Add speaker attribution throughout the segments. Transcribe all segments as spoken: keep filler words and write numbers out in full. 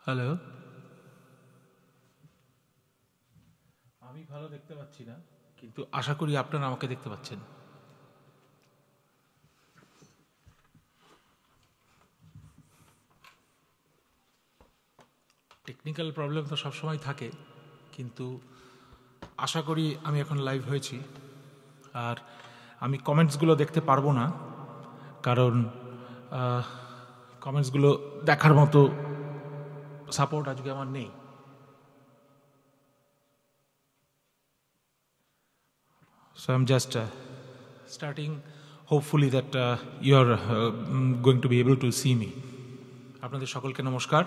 Speaker 1: Hello, আমি ভালো দেখতে পাচ্ছি না, কিন্তু আশা করি আপনারা আমাকে দেখতে পাচ্ছেন। টেকনিক্যাল প্রবলেম তো সবসময় থাকে, কিন্তু আশা করি আমি এখন লাইভ হয়েছি। আর আমি কমেন্টসগুলো দেখতে পারবো না, কারণ কমেন্টসগুলো দেখার মতো সাপোর্ট আজকে আমার নেই। So I'm just uh, starting, hopefully that uh, you are uh, going to be able to see me. আপনাদের সকলকে নমস্কার।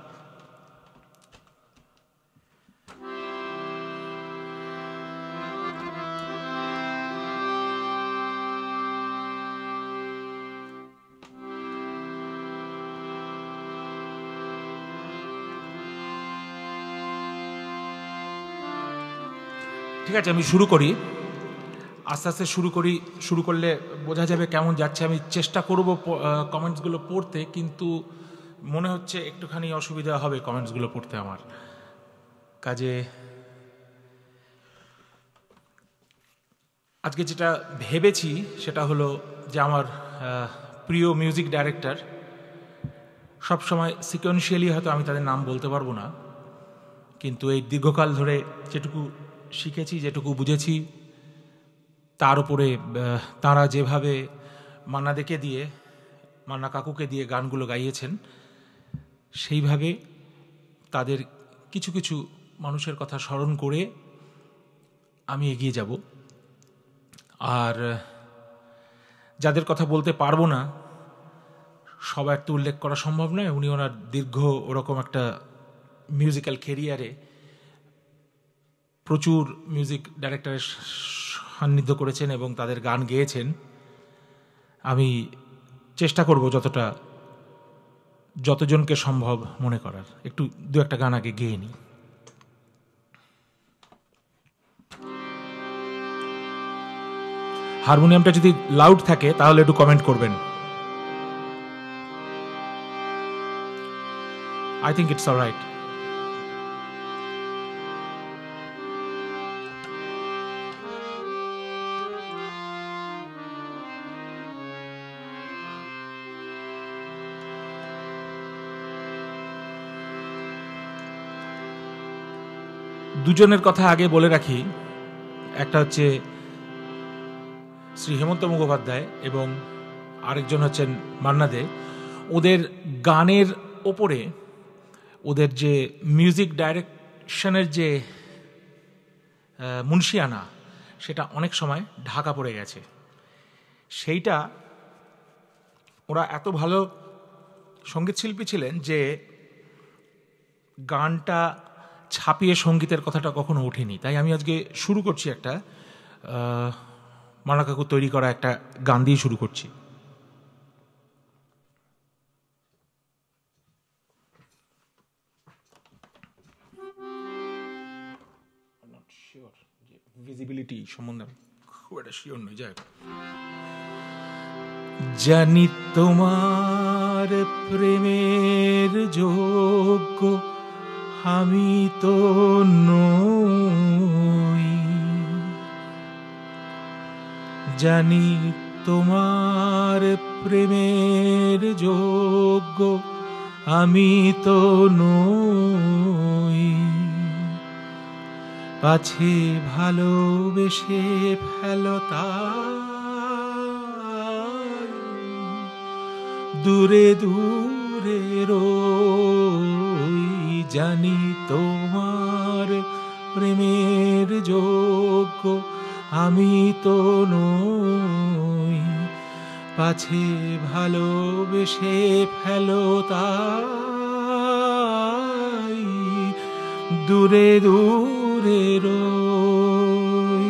Speaker 1: ঠিক আছে, আমি শুরু করি। আস্তে আস্তে শুরু করি, শুরু করলে বোঝা যাবে কেমন যাচ্ছে। আমি চেষ্টা করব কমেন্টসগুলো পড়তে, কিন্তু মনে হচ্ছে একটুখানি অসুবিধা হবে কমেন্টসগুলো পড়তে আমার কাজে। আজকে যেটা ভেবেছি সেটা হলো যে আমার প্রিয় মিউজিক ডাইরেক্টর, সবসময় সিকোয়েন্সিয়ালি হয়তো আমি তাদের নাম বলতে পারবো না, কিন্তু এই দীর্ঘকাল ধরে যেটুকু শিখেছি, যেটুকু বুঝেছি, তার উপরে তাঁরা যেভাবে মান্না দেকে দিয়ে, মান্না কাকুকে দিয়ে গানগুলো গাইয়েছেন, সেইভাবে তাদের কিছু কিছু মানুষের কথা স্মরণ করে আমি এগিয়ে যাব। আর যাদের কথা বলতে পারবো না, সবার তো উল্লেখ করা সম্ভব নয়। উনি ওনার দীর্ঘ ওরকম একটা মিউজিক্যাল ক্যারিয়ারে প্রচুর মিউজিক ডাইরেক্টরের সান্নিধ্য করেছেন এবং তাদের গান গেয়েছেন। আমি চেষ্টা করব যতটা, যতজনকে সম্ভব মনে করার। একটু দু একটা গান আগে গেয়ে নিই। হারমোনিয়ামটা যদি লাউড থাকে তাহলে একটু কমেন্ট করবেন। I think it's alright. দুজনের কথা আগে বলে রাখি, একটা হচ্ছে শ্রী হেমন্ত মুখোপাধ্যায় এবং আরেকজন হচ্ছেন মান্না দে। ওদের গানের ওপরে ওদের যে মিউজিক ডাইরেকশনের যে মুন্সিয়ানা, সেটা অনেক সময় ঢাকা পড়ে গেছে। সেইটা ওরা এত ভালো সঙ্গীতশিল্পী ছিলেন যে গানটা ছাপিয়ে সঙ্গীতের কথাটা কখনো ওঠেনি। তাই আমি আজকে শুরু করছি একটা মান্না কাকু তৈরি করা একটা গান দিয়ে শুরু করছি। ভিজিবিলিটি সম্বন্ধে খুব একটা শিওর নই, যাই। জানি তোমার প্রেমের যোগ্য আমি তো নই, জানি তোমার প্রেমের যোগ্য আমি তো নই, পাছে ভালোবেসে ফেলো তাই দূরে দূরে রই, জানি তোমার প্রেমের যোগ্য আমি তো নই, পাছে ভালোবেসে ফেলো তাই দূরে দূরে রই।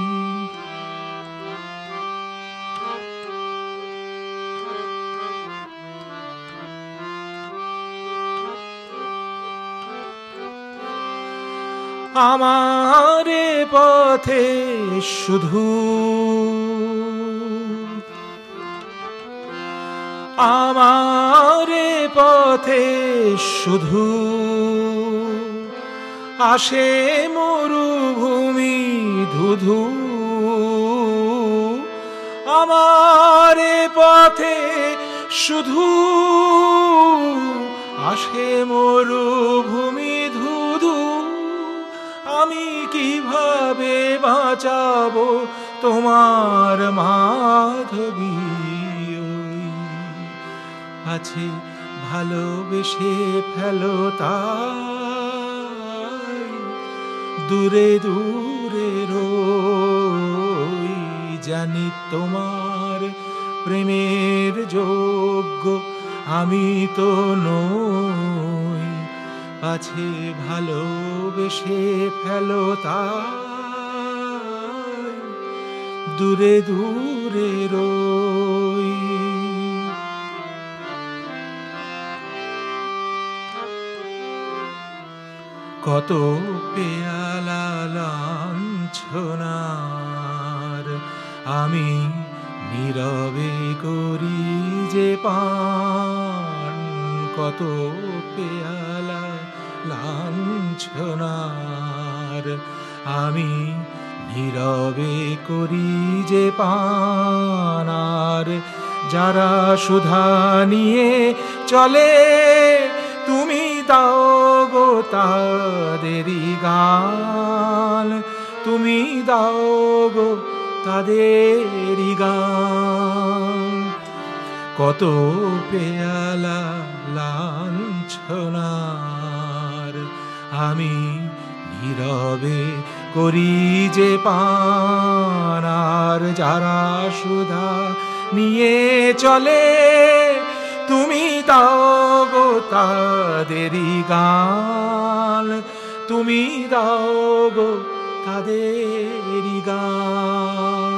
Speaker 1: আমারে পথে শুধু আমারে পথে পথে শুধু আসে মরুভূমি ধুধু, আমার পথে শুধু আসে মরুভূমি ধুধু, আমি কিভাবে বাঁচাবো তোমার মাধবী? আছে ভালোবেসে ফেলো তাই দূরে দূরে রই, জানি তোমার প্রেমের যোগ্য আমি তো নই, আছে ভালোবেসে ফেলো তাই দূরে দূরে রই। কত পেয়ালা লাঞ্ছনার আমি নীরবে করি যে পান, কত পেয়ালা লাঞ্ছনার আমি নীরবে করি যে পান, আর যারা সুধা নিয়ে চলে তুমি দাও গো তাদেরই গান, তুমি দাও গো তাদেরই গান। কত পেয়ালা লাঞ্ছনার আমি নীরবে করি যে পান, আর যারা সুধা নিয়ে চলে তুমি দাও গো তাদেরই গান, তুমি দাও গো তাদেরই গান।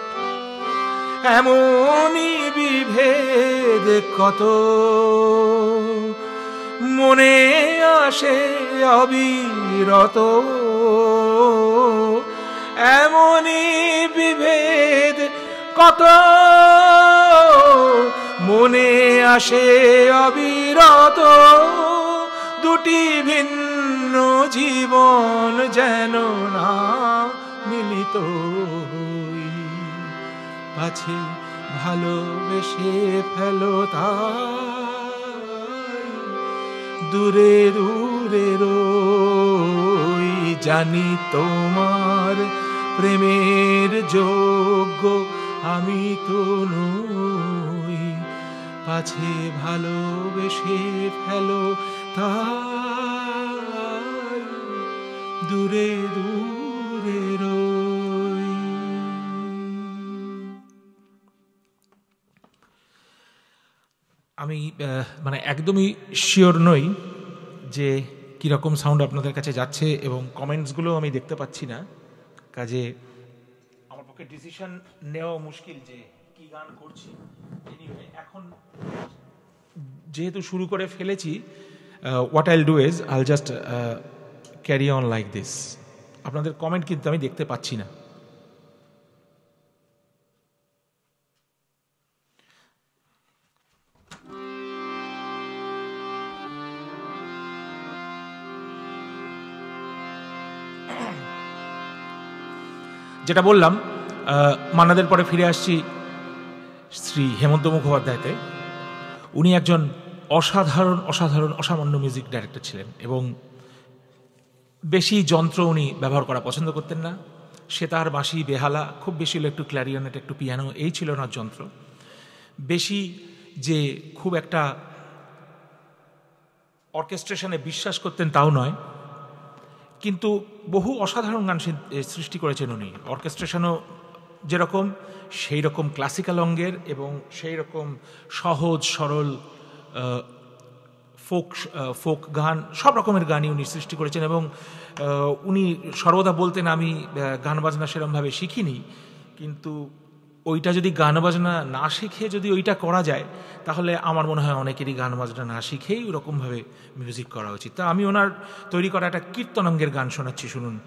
Speaker 1: এমনই বিভেদ কত মনে আসে অবিরত, এমনই বিভেদ কত মনে আসে অবিরত, দুটি ভিন্ন জীবন যেন না মিলিত হই, আছে ভালোবেসে ফেলো তাই দূরে দূরে রই, জানি তোমার প্রেমের যোগ্য আমি তো নই, পাছে ভালোবেসে ফেলো তাই দূরে দূরে রই। আমি মানে একদমই শিওর নই যে কীরকম সাউন্ড আপনাদের কাছে যাচ্ছে, এবং কমেন্টসগুলো আমি দেখতে পাচ্ছি না, কাজে আমার পক্ষে ডিসিশন নেওয়া মুশকিল যে কি গান করছি। এনিওয়ে, এখন যেহেতু শুরু করে ফেলেছি, what I'll do is I'll just carry on like this. আপনাদের কমেন্ট কিন্তু আমি দেখতে পাচ্ছি না। যেটা বললাম, মান্নাদের পরে ফিরে আসছি শ্রী হেমন্ত মুখোপাধ্যায়তে। উনি একজন অসাধারণ অসাধারণ অসামান্য মিউজিক ডাইরেক্টর ছিলেন, এবং বেশি যন্ত্র উনি ব্যবহার করা পছন্দ করতেন না। সেতার, বাঁশি, বেহালা, খুব বেশি হলো একটু ক্ল্যারিনেট, একটু পিয়ানো, এই ছিল না যন্ত্র। বেশি যে খুব একটা অর্কেস্ট্রেশনে বিশ্বাস করতেন তাও নয়, কিন্তু বহু অসাধারণ গান সৃষ্টি করেছেন উনি। অর্কেস্ট্রেশনও যেরকম, সেই রকম ক্লাসিক্যাল অঙ্গের এবং সেই রকম সহজ সরল ফোক ফোক গান, সব রকমের গানই উনি সৃষ্টি করেছেন। এবং উনি সর্বদা বলতেন, আমি গান বাজনা সেরকমভাবে শিখিনি, কিন্তু ওইটা যদি গান বাজনা না শিখে যদি ওইটা করা যায়, তাহলে আমার মনে হয় অনেকেরই গান বাজনা না শিখেই ওরকমভাবে মিউজিক করা উচিত। তা আমি ওনার তৈরি করা একটা কীর্তনাঙ্গের গান শোনাচ্ছি, শুনুন।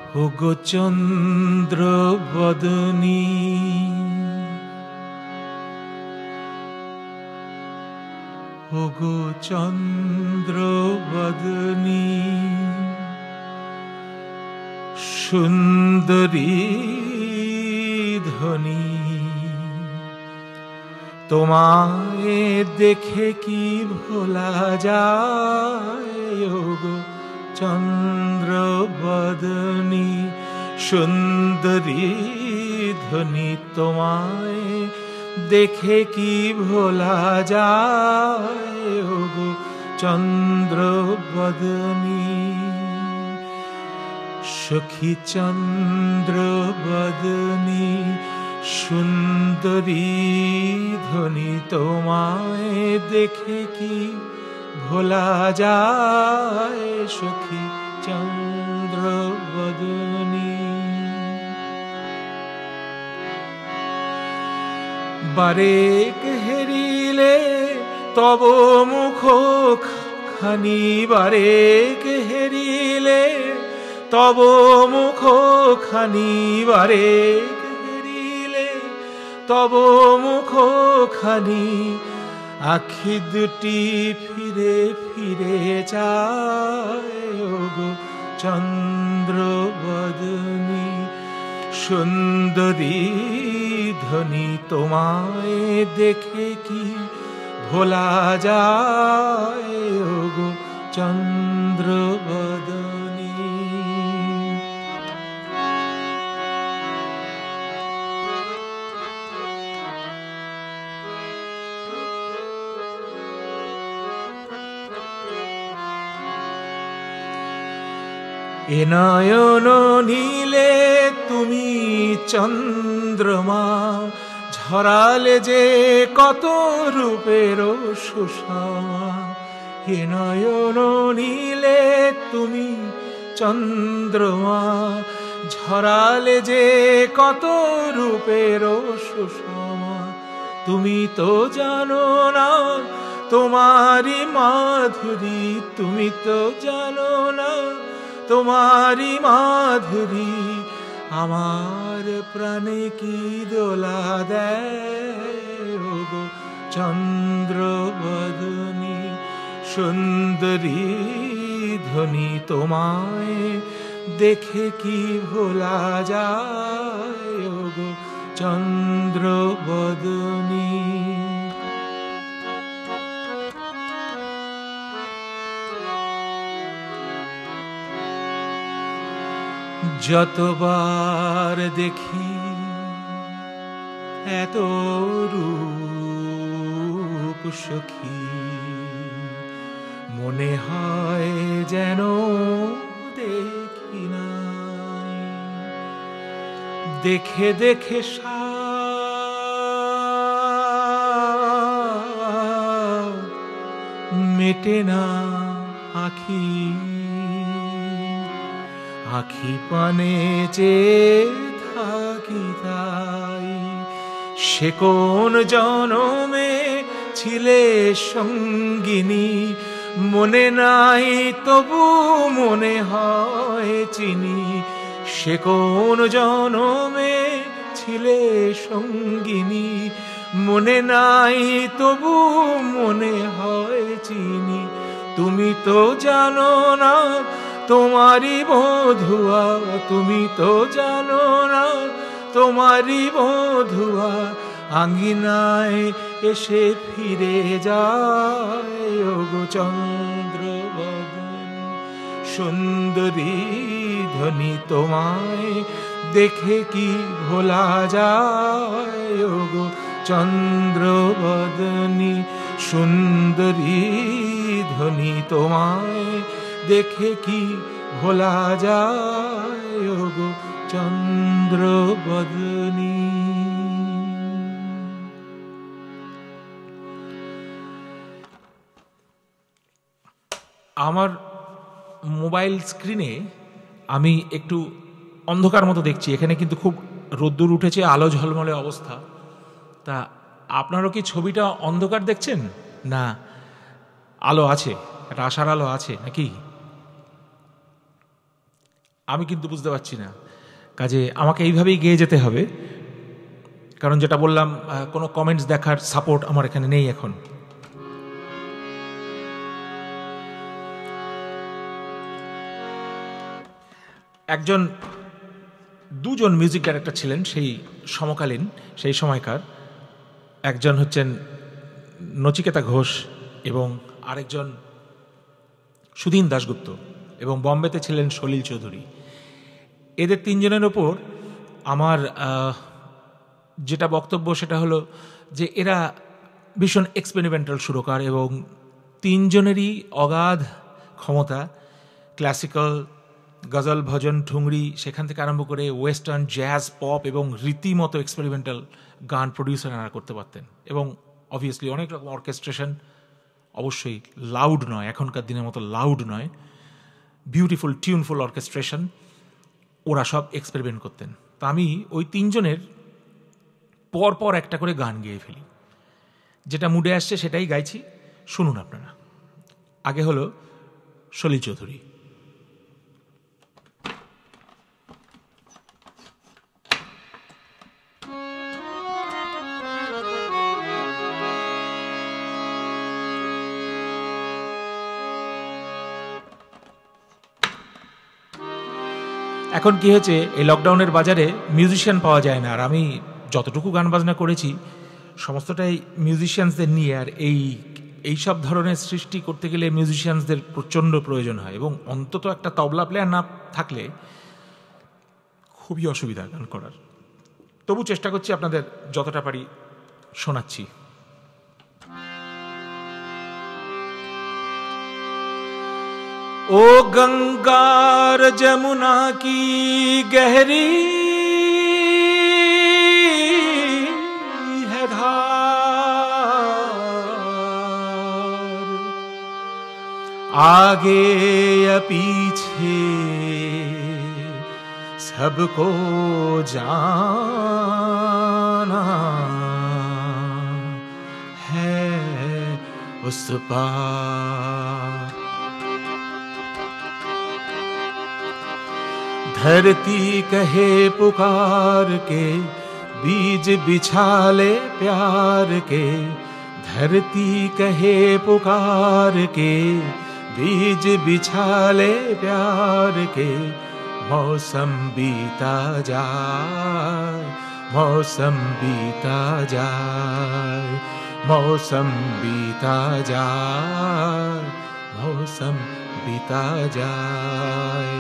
Speaker 1: ওগো চন্দ্র বদনী ওগো চন্দ্র বদনী সুন্দরী ধ্বনি তোমায় দেখে কি ভোলা যায় ওগো চন্দ্র বদনী সুন্দরী ধ্বনি তোমায় দেখে কি ভোলা যায় ওগো চন্দ্র বদনী সখী চন্দ্র বদনী সুন্দরী ধ্বনি তোমায় দেখে কি ভোলা যায় সখী চন্দ্র বদনী বারেক হেরিলে তব মুখ খানি বারেক হেরিলে তব মুখ খানি বারেক হেরিলে তব মুখ খানি আখি দুটি ফিরে ফিরে যায় ওগো চন্দ্র বদনী সুন্দরী ধ্বনি তোমায় দেখে কি ভোলা যায় ওগো চন্দ্র বদনী এ নয়ন নীলে তুমি চন্দ্রমা ঝরালে যে কত রূপের সুষমা এ নয়ন নীলে তুমি চন্দ্রমা ঝরালে যে কত রূপের সুষমা তুমি তো জানো না তোমারি মাধুরী তুমি তো জানো না তোমারি মাধুরী আমার প্রাণে কি দোলা দেয় ওগো চন্দ্র বদনী সুন্দরী ধ্বনি তোমায় দেখে কি ভোলা যায় ওগো চন্দ্র বদনী যতবার দেখি এত রূপ সখী মনে হয় যেন দেখি নাই দেখে দেখে মেটে না আখি আখি পানে যে থাকি তাই সে কোন জনমে ছিলে সঙ্গিনী মনে নাই তবু মনে হয় চিনি সে কোন জনমে ছিলে সঙ্গিনী মনে নাই তবু মনে হয় চিনি তুমি তো জানো না তোমারি বধুয়া তুমি তো জানো না তোমারি বধুয়া আঙ্গিনায় এসে ফিরে যায় ওগো চন্দ্র বদনী সুন্দরী ধ্বনি তোমায় দেখে কি ভোলা যায় ওগো চন্দ্র বদনী সুন্দরী ধ্বনি তোমায় দেখে কি ভোলা যায় ওগো চন্দ্র বদনী আমার মোবাইল স্ক্রিনে আমি একটু অন্ধকার মতো দেখছি এখানে কিন্তু খুব রোদ্দুর উঠেছে আলো ঝলমলে অবস্থা তা আপনারও কি ছবিটা অন্ধকার দেখছেন না আলো আছে একটা আশার আলো আছে নাকি আমি কিন্তু বুঝতে পারছি না, কাজে আমাকে এইভাবেই গেয়ে যেতে হবে, কারণ যেটা বললাম কোনো কমেন্টস দেখার সাপোর্ট আমার এখানে নেই এখন। একজন দুজন মিউজিক ডাইরেক্টর ছিলেন সেই সমকালীন, সেই সময়কার। একজন হচ্ছেন নচিকেতা ঘোষ এবং আরেকজন সুধীন দাশগুপ্ত, এবং বম্বেতে ছিলেন সলিল চৌধুরী। এদের তিনজনের ওপর আমার যেটা বক্তব্য সেটা হলো যে এরা ভীষণ এক্সপেরিমেন্টাল সুরকার, এবং তিনজনেরই অগাধ ক্ষমতা। ক্লাসিক্যাল, গজল, ভজন, ঠুংরি, সেখান থেকে আরম্ভ করে ওয়েস্টার্ন, জ্যাজ, পপ এবং রীতিমতো এক্সপেরিমেন্টাল গান প্রডিউসার এনারা করতে পারতেন। এবং অবভিয়াসলি অনেক রকম অর্কেস্ট্রেশন, অবশ্যই লাউড নয়, এখনকার দিনের মতো লাউড নয়, বিউটিফুল টিউনফুল অর্কেস্ট্রেশন, ওরা সব এক্সপেরিমেন্ট করতেন। তা আমি ওই তিনজনের পর পর একটা করে গান গেয়ে ফেলি, যেটা মুডে আসছে সেটাই গাইছি, শুনুন আপনারা। আগে হলো সলিল চৌধুরী। এখন কি হয়েছে, এই লকডাউনের বাজারে মিউজিশিয়ান পাওয়া যায় না, আর আমি যতটুকু গান বাজনা করেছি সমস্তটাই মিউজিশিয়ানসদের নিয়ে। আর এই এই সব ধরনের সৃষ্টি করতে গেলে মিউজিশিয়ানসদের প্রচণ্ড প্রয়োজন হয়, এবং অন্তত একটা তবলা প্লেয়ার না থাকলে খুবই অসুবিধা গান করার। তবু চেষ্টা করছি আপনাদের যতটা পারি শোনাচ্ছি। ओ गंगार जमुना की गहरी है धार, आगे या पीछे सबको जाना है उस पार। धरती कहे पुकार के बीज बिछा ले प्यार के, धरती कहे पुकार के बीज बिछा ले प्यार के। मौसम बीता जाए, मौसम बीता जाए, मौसम बीता जाए, मौसम बीता जाए।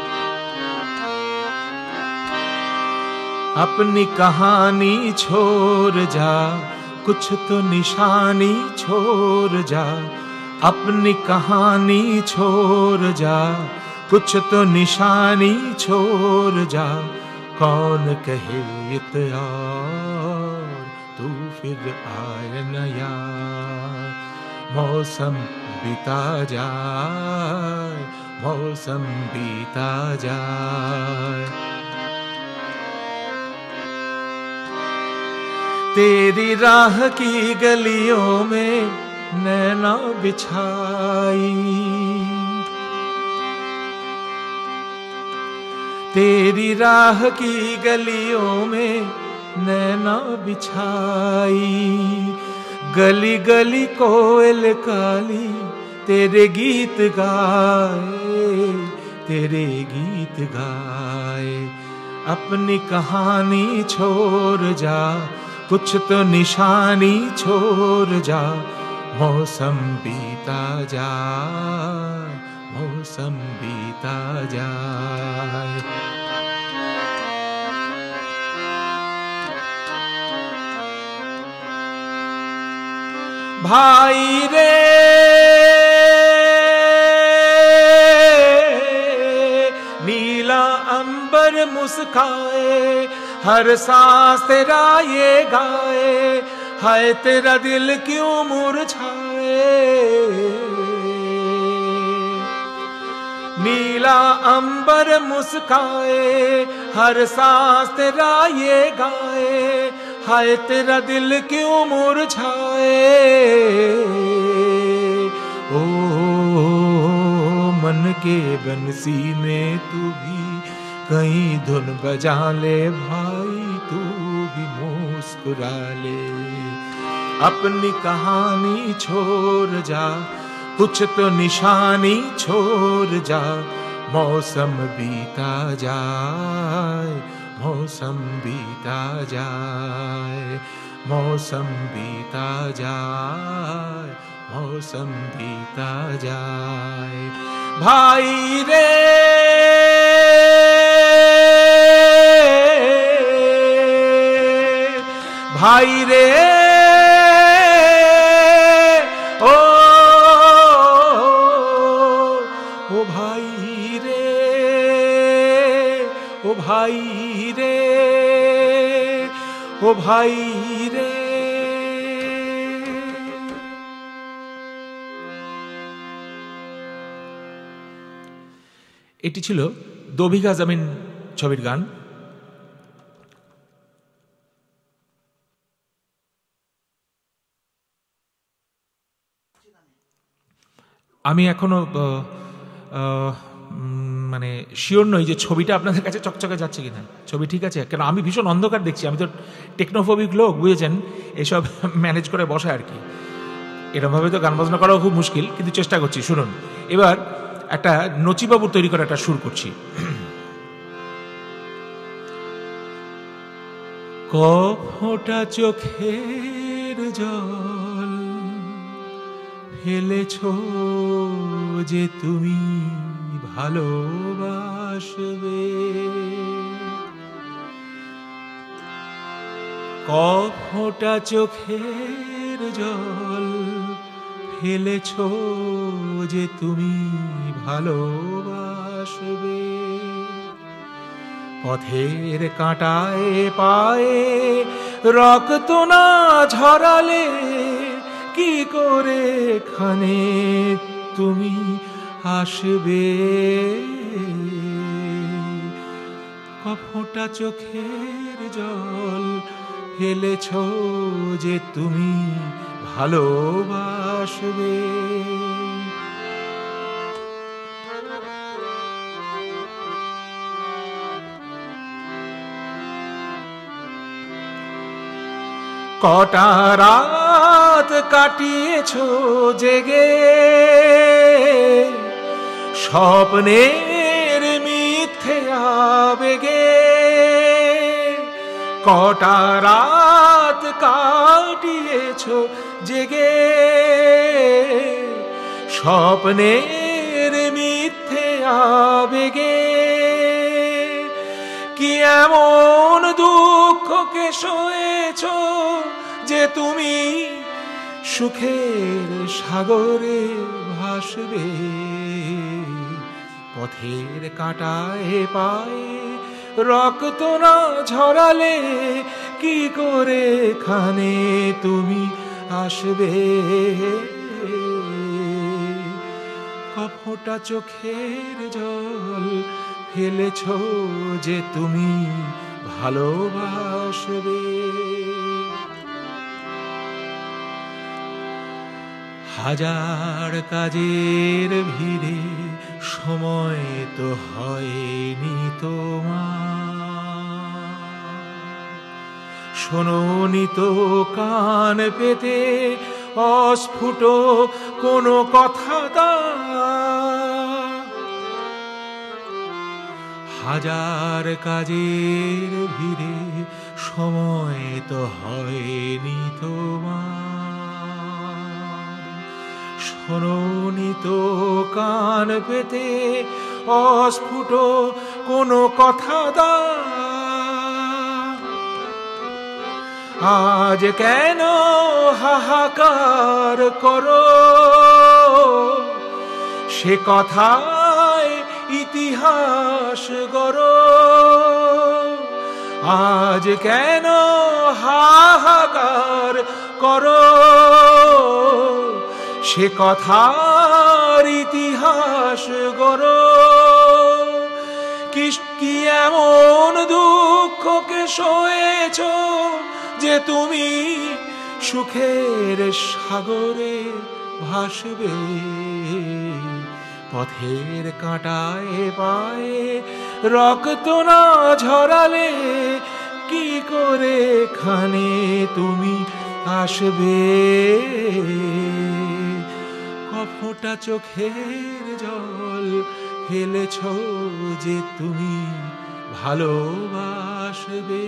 Speaker 1: अपनी कहानी छोड़ जा, कुछ तो निशानी छोड़ जा, अपनी कहानी छोड़ जा, कुछ तो निशानी छोड़ जा। कौन कहे इत्यार तू फिर आए न यार। मौसम बीता जाए, मौसम बीता जाए। तेरी राह की गलियों में नैना बिछाई, तेरी राह की गलियों में नैना बिछाई। गली गली कोयल काली तेरे गीत गाए, तेरे गीत गाए। अपनी कहानी छोड़ जा, कुछ तो निशानी छोड़ जा। मौसम बीता जाए, मौसम बीता जाए। भाई रे नीला अंबर मुस्काए, हर सांस तेरा ये गाए। हाय तेरा दिल क्यों मुरझाए। नीला अंबर मुस्काए, हर सांस तेरा ये गाए। हाय तेरा दिल क्यों मुरझाए। ओ मन के बंसी में तू भी कहीं धुन बजा ले भाई, तू भी मुस्कुरा ले। अपनी कहानी छोड़ जा, कुछ तो निशानी छोड़ जा, मौसम बीता जाए, मौसम बीता जाए, मौसम बीता जाए, मौसम बीता जाए। भाई रे भाई रे ओ ओ भाई रे ओ भाई रे ओ भाई रे। এটি ছিল দো বিঘা জমিন ছবির গান। আমি এখনো মানে শিওর নই যে ছবিটা আপনাদের কাছে চকচকে যাচ্ছে কিনা, ছবি ঠিক আছে, কেন আমি ভীষণ অন্ধকার দেখছি। আমি তো টেকনোফোবিক লোক, বুঝেছেন, এসব ম্যানেজ করে বসে আর কি। এরকমভাবে তো গান বাজনা করাও খুব মুশকিল, কিন্তু চেষ্টা করছি। শুনুন, এবার একটা নচিবাবুর তৈরি করা একটা সুর করছি। ক ফোঁটা চোখের জল ফেলেছো যে তুমি ভালোবাসবে, ক ফোঁটা চোখের জল ফেলেছো যে তুমি ভালোবাসবে। পথের কাঁটায় পায়ে রক্ত না ঝরালে কি করে খানে তুমি আসবে। ক ফোঁটা চোখের জল ফেলেছো যে তুমি ভালোবাসবে। কটা রাত কাটিয়েছো জেগে স্বপ্নের মিথ্যে আবেগে, কটা রাত কাটিয়েছো জেগে স্বপ্নের মিথ্যে আবেগে। কি এমন দুঃখকে সয়েছো যে তুমি সুখের সাগরে ভাসবে। পথের কাঁটায় পায়ে রক্ত না ঝরালে কি করে খানে তুমি আসবে। ক ফোঁটা চোখের জল ফেলেছো যে তুমি ভালোবাসবে। হাজার কাজের ভিড়ে সময় তো হয়নি তোমার, শোনোনি তো কান পেতে অস্ফুট কোনো কথা তা। হাজার কাজের ভিড়ে সময় তো হয়নি তোমার, শোনোনি তো কান পেতে অস্ফুট কোনো কথা দা। আজ কেন হাহাকার করো সে কথায় ইতিহাস গড়ো। আজ কেন হাহাকার করো সে কথার ইতিহাস গড়ো। কি এমন দুঃখকে সয়েছ যে তুমি সুখের সাগরে ভাসবে। পথের কাঁটায় পায়ে রক্ত না ঝরালে কি করে খানে তুমি আসবে? কফোটা চোখের জল ফেলেছ যে তুমি ভালোবাসবে।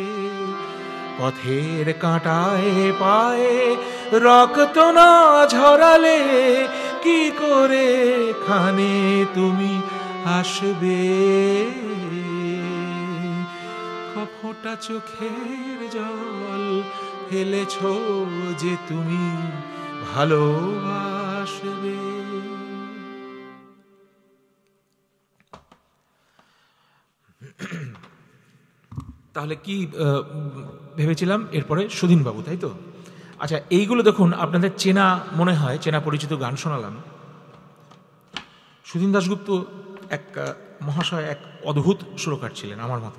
Speaker 1: পথের কাঁটায় পায়ে রক্ত না ঝরালে কি করে খানে তুমি আসবে? কফোটা চোখের জল ফেলেছ যে তুমি ভালোবাসবে। তাহলে কি ভেবেছিলাম এরপরে সুধীনবাবু, তাই তো? আচ্ছা, এইগুলো দেখুন আপনাদের চেনা মনে হয়, চেনা পরিচিত গান শোনালাম। সুধীন দাশগুপ্ত এক মহাশয়, এক অদ্ভুত সুরকার ছিলেন আমার মতে।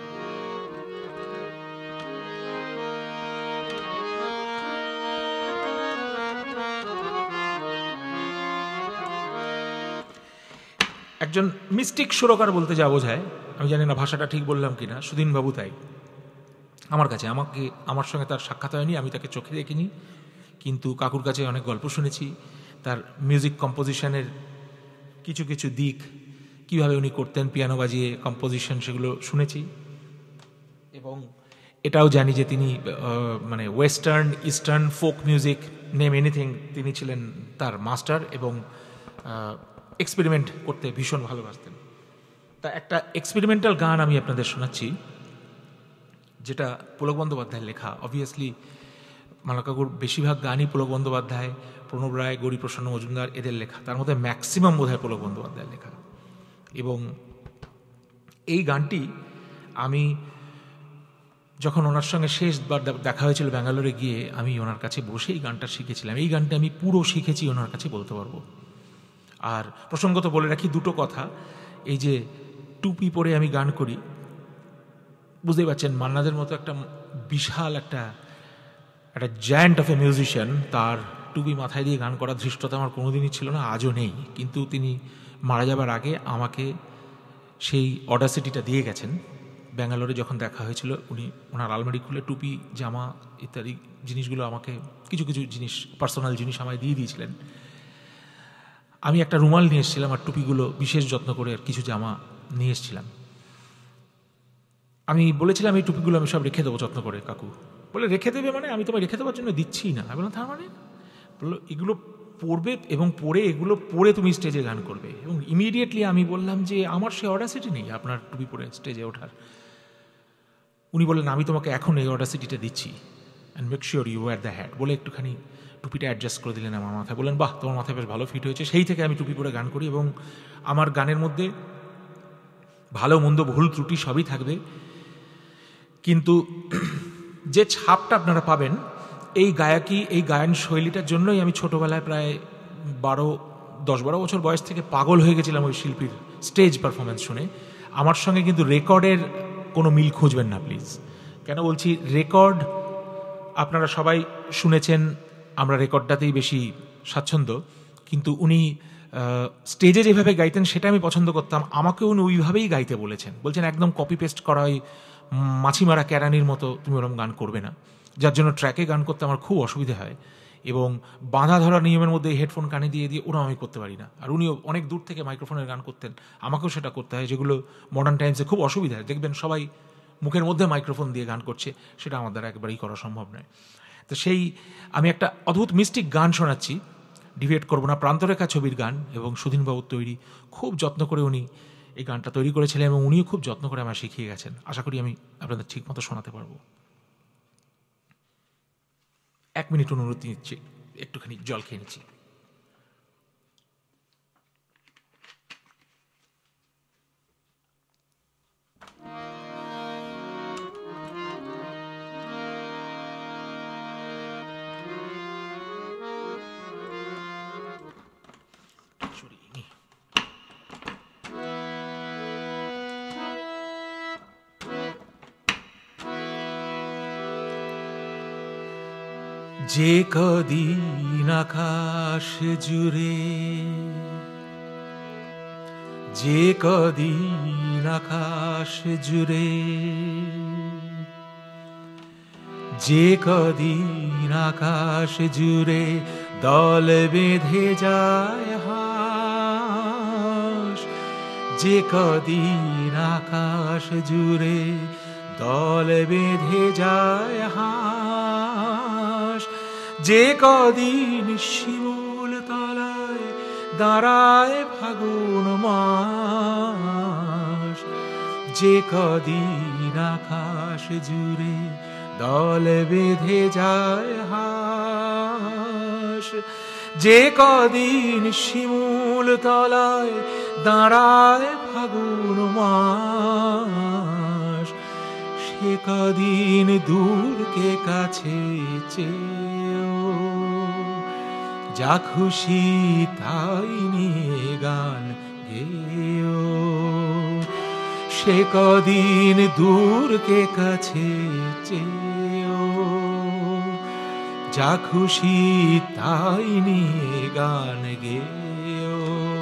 Speaker 1: একজন মিস্টিক সুরকার বলতে যা বোঝায়, আমি জানি না ভাষাটা ঠিক বললাম কিনা, সুধীনবাবু তাই আমার কাছে। আমাকে আমার সঙ্গে তার সাক্ষাৎ হয়নি, আমি তাকে চোখে দেখিনি, কিন্তু কাকুর কাছে অনেক গল্প শুনেছি। তার মিউজিক কম্পোজিশনের কিছু কিছু দিক, কিভাবে উনি করতেন পিয়ানো বাজিয়ে কম্পোজিশন, সেগুলো শুনেছি। এবং এটাও জানি যে তিনি মানে western, eastern, folk music, name anything, তিনি ছিলেন তার মাস্টার এবং এক্সপেরিমেন্ট করতে ভীষণ ভালোবাসতেন। তা একটা এক্সপেরিমেন্টাল গান আমি আপনাদের শোনাচ্ছি, যেটা পুলক বন্দ্যোপাধ্যায়ের লেখা। অবভিয়াসলি মালাকাকুর বেশিরভাগ গানই পুলক বন্দ্যোপাধ্যায়, প্রণব রায়, গৌরীপ্রসন্ন মজুমদার এদের লেখা, তার মধ্যে ম্যাক্সিমাম বোধ হয় পুলক বন্দ্যোপাধ্যায়ের লেখা। এবং এই গানটি আমি যখন ওনার সঙ্গে শেষবার দেখা হয়েছিল ব্যাঙ্গালোরে গিয়ে, আমি ওনার কাছে বসে এই গানটা শিখেছিলাম। এই গানটা আমি পুরো শিখেছি ওনার কাছে বলতে পারবো। আর প্রসঙ্গত বলে রাখি দুটো কথা, এই যে টুপি পরে আমি গান করি, বুঝতেই পারছেন মান্নাদের মতো একটা বিশাল একটা একটা জায়ান্ট অফ এ মিউজিশিয়ান, তার টুপি মাথায় দিয়ে গান করার ধৃষ্টতা আমার কোনোদিনই ছিল না, আজও নেই। কিন্তু তিনি মারা যাবার আগে আমাকে সেই অডাসিটিটা দিয়ে গেছেন। ব্যাঙ্গালোরে যখন দেখা হয়েছিল, উনি ওনার আলমারি খুলে টুপি, জামা ইত্যাদি জিনিসগুলো আমাকে, কিছু কিছু জিনিস, পার্সোনাল জিনিস আমায় দিয়ে দিয়েছিলেন। আমি একটা রুমাল নিয়ে এসেছিলাম আর টুপিগুলো বিশেষ যত্ন করে আর কিছু জামা নিয়ে এসেছিলাম। আমি বলেছিলাম এই টুপিগুলো আমি সব রেখে দেবো যত্ন করে। কাকু বলে, রেখে দেবে মানে? আমি তোমায় রেখে দেওয়ার জন্য দিচ্ছি না। আমি বললাম, তার মানে? বললো, এগুলো পরবে এবং পরে এগুলো পরে তুমি স্টেজে গান করবে। এবং ইমিডিয়েটলি আমি বললাম যে আমার সে অডাসিটি নেই আপনার টুপি পরে স্টেজে ওঠার। উনি বললেন, আমি তোমাকে এখন এই অডাসিটিটা দিচ্ছি, and make sure you wear the hat. বলে একটুখানি টুপিটা অ্যাডজাস্ট করে দিলেন আমার মাথায়। বললেন, বাহ, তোমার মাথায় বেশ ভালো ফিট হয়েছে। সেই থেকে আমি টুপি পরে গান করি এবং আমার গানের মধ্যে ভালো মন্দ, ভুল ত্রুটি সবই থাকবে, কিন্তু যে ছাপটা আপনারা পাবেন এই গায়কী, এই গায়ন শৈলীটার জন্যই আমি ছোটোবেলায় প্রায় বারো দশ বারো বছর বয়স থেকে পাগল হয়ে গেছিলাম ওই শিল্পীর স্টেজ পারফরমেন্স শুনে। আমার সঙ্গে কিন্তু রেকর্ডের কোনো মিল খুঁজবেন না প্লিজ। কেন বলছি? রেকর্ড আপনারা সবাই শুনেছেন, আমরা রেকর্ডটাতেই বেশি স্বাচ্ছন্দ্য, কিন্তু উনি স্টেজে যেভাবে গাইতেন সেটা আমি পছন্দ করতাম। আমাকে উনি ওইভাবেই গাইতে বলেছেন, বলছেন একদম কপি পেস্ট করা ওই মাছিমারা ক্যারানির মতো তুমি ওরকম গান করবে না, যার জন্য ট্র্যাকে গান করতে আমার খুব অসুবিধা হয়। এবং বাঁধা ধরা নিয়মের মধ্যে হেডফোন কানে দিয়ে দিয়ে ওরা আমি করতে পারি না। আর উনিও অনেক দূর থেকে মাইক্রোফোনের গান করতেন, আমাকেও সেটা করতে হয়, যেগুলো মডার্ন টাইমসে খুব অসুবিধা হয়। দেখবেন সবাই মুখের মধ্যে মাইক্রোফোন দিয়ে গান করছে, সেটা আমার দ্বারা একবারেই করা সম্ভব নয়। তো সেই আমি একটা অদ্ভুত মিস্টিক গান শোনাচ্ছি, ডিভিয়েট করবো না, প্রান্তরেখা ছবির গান, এবং সুধীনবাবুর তৈরি। খুব যত্ন করে উনি এই গানটা তৈরি করেছিলেন এবং উনিও খুব যত্ন করে আমার শিখিয়ে গেছেন। আশা করি আমি আপনাদের ঠিক মতো শোনাতে পারবো। এক মিনিট অনুরোধ নিচ্ছি, একটুখানি জল খেয়ে নিচ্ছি। যে কদিন আকাশ জুড়ে যে কদিন আকাশ জুড়ে যে কদিন আকাশ জুড়ে দল বেঁধে যায় হাস, যে কদিন আকাশ জুড়ে দল বেঁধে যায় হাস, যে কদিন শিমুল তলায় দাঁড়ায় ফাগুন মাস, যে কদিন আকাশ জুড়ে দল বেঁধে যায় হাস, যে কদিন শিমুল তলায় দাঁড়ায় ফাগুন মাস, সে কদিন দূরকে কাছে চেয়েও যা খুশি তাই নিয়ে গান গেয়েও, সে কদিন দূরকে কাছে চেয়েও যা খুশি তাই নিয়ে গান গেয়েও।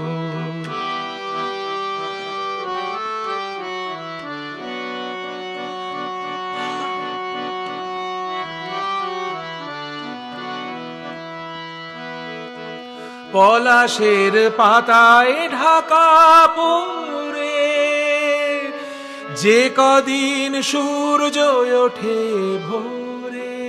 Speaker 1: পলাশের পাতায় ঢাকা পড়ে যে কদিন সূর্য ওঠে ভোরে,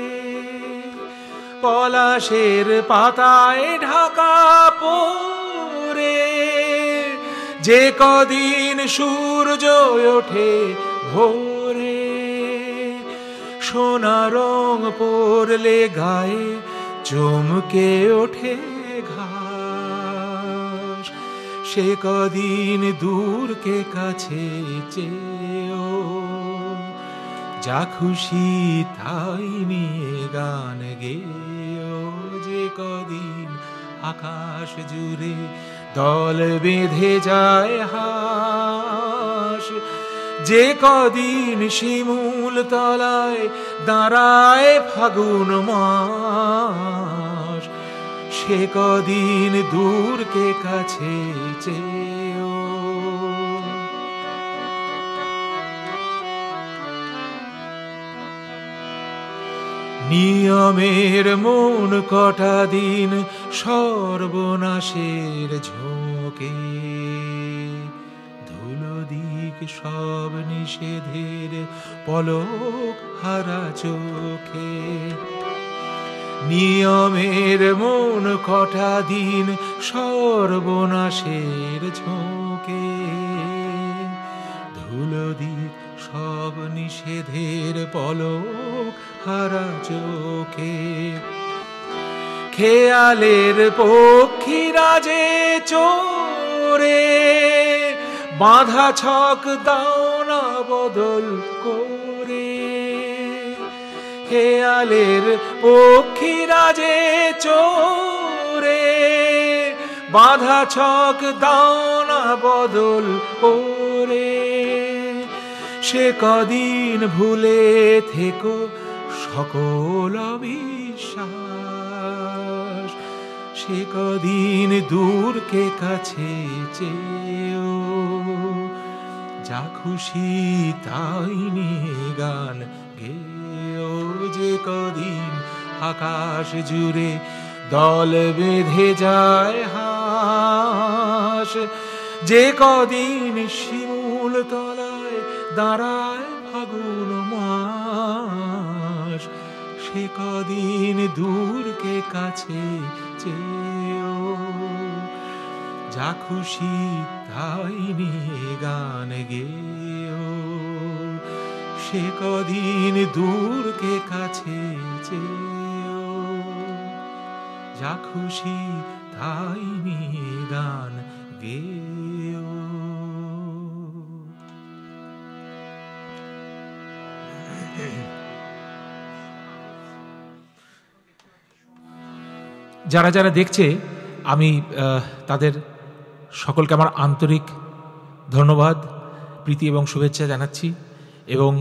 Speaker 1: পলাশের পাতায় ঢাকা পড়ে যে কদিন সূর্য ওঠে ভোরে, সোনা রং পড়লে গায়ে চমকে ওঠে ঘাস, সে কদিন দূরকে কাছে চেয়েও যা খুশি তাই নিয়ে গান গেয়েও, যে কদিন আকাশ জুড়ে দল বেঁধে যায় হাস, যে কদিন শিমুল তলায় দাঁড়ায় ফাগুন মাস, সে কদিন দূরকে কাছে চেয়েও। নিয়মের মন কটা দিন সর্বনাশের ঝোঁকে, ধুলো দিক সব নিষেধের পলক হারা চোখে, নিয়মের মন কটা দিন সর্বনাশের ঝোঁকে, ধুলো দিক সব নিষেধের পলক হারা চোখে, খেয়ালের পক্ষীরা যে চোরে বাঁধা ছক দাও না বদল করে, খেয়ালের পক্ষীরা যে চোরে বাঁধা ছক দাও না বদল করে, সে কদিন ভুলে থেকো সকল বিশ্বাস, সে কদিন দূরকে কাছে চেয়েও যা খুশি তাই নিয়ে গান গেয়েও, যে কদিন আকাশ জুড়ে দল বেঁধে যায় হাস, যে কদিন শিমুল তলায় দাঁড়ায় ফাগুন মাস, সে কদিন দূরকে কাছে চেয়েও যা খুশি তাই নিয়ে গান গেয়েও, সে কদিন দূরকে কাছে চেয়েও যা খুশি তাই নিয়ে গান গেয়েও। যারা যারা দেখছে আমি তাদের সকলকে আমার আন্তরিক ধন্যবাদ, প্রীতি এবং শুভেচ্ছা জানাচ্ছি, এবং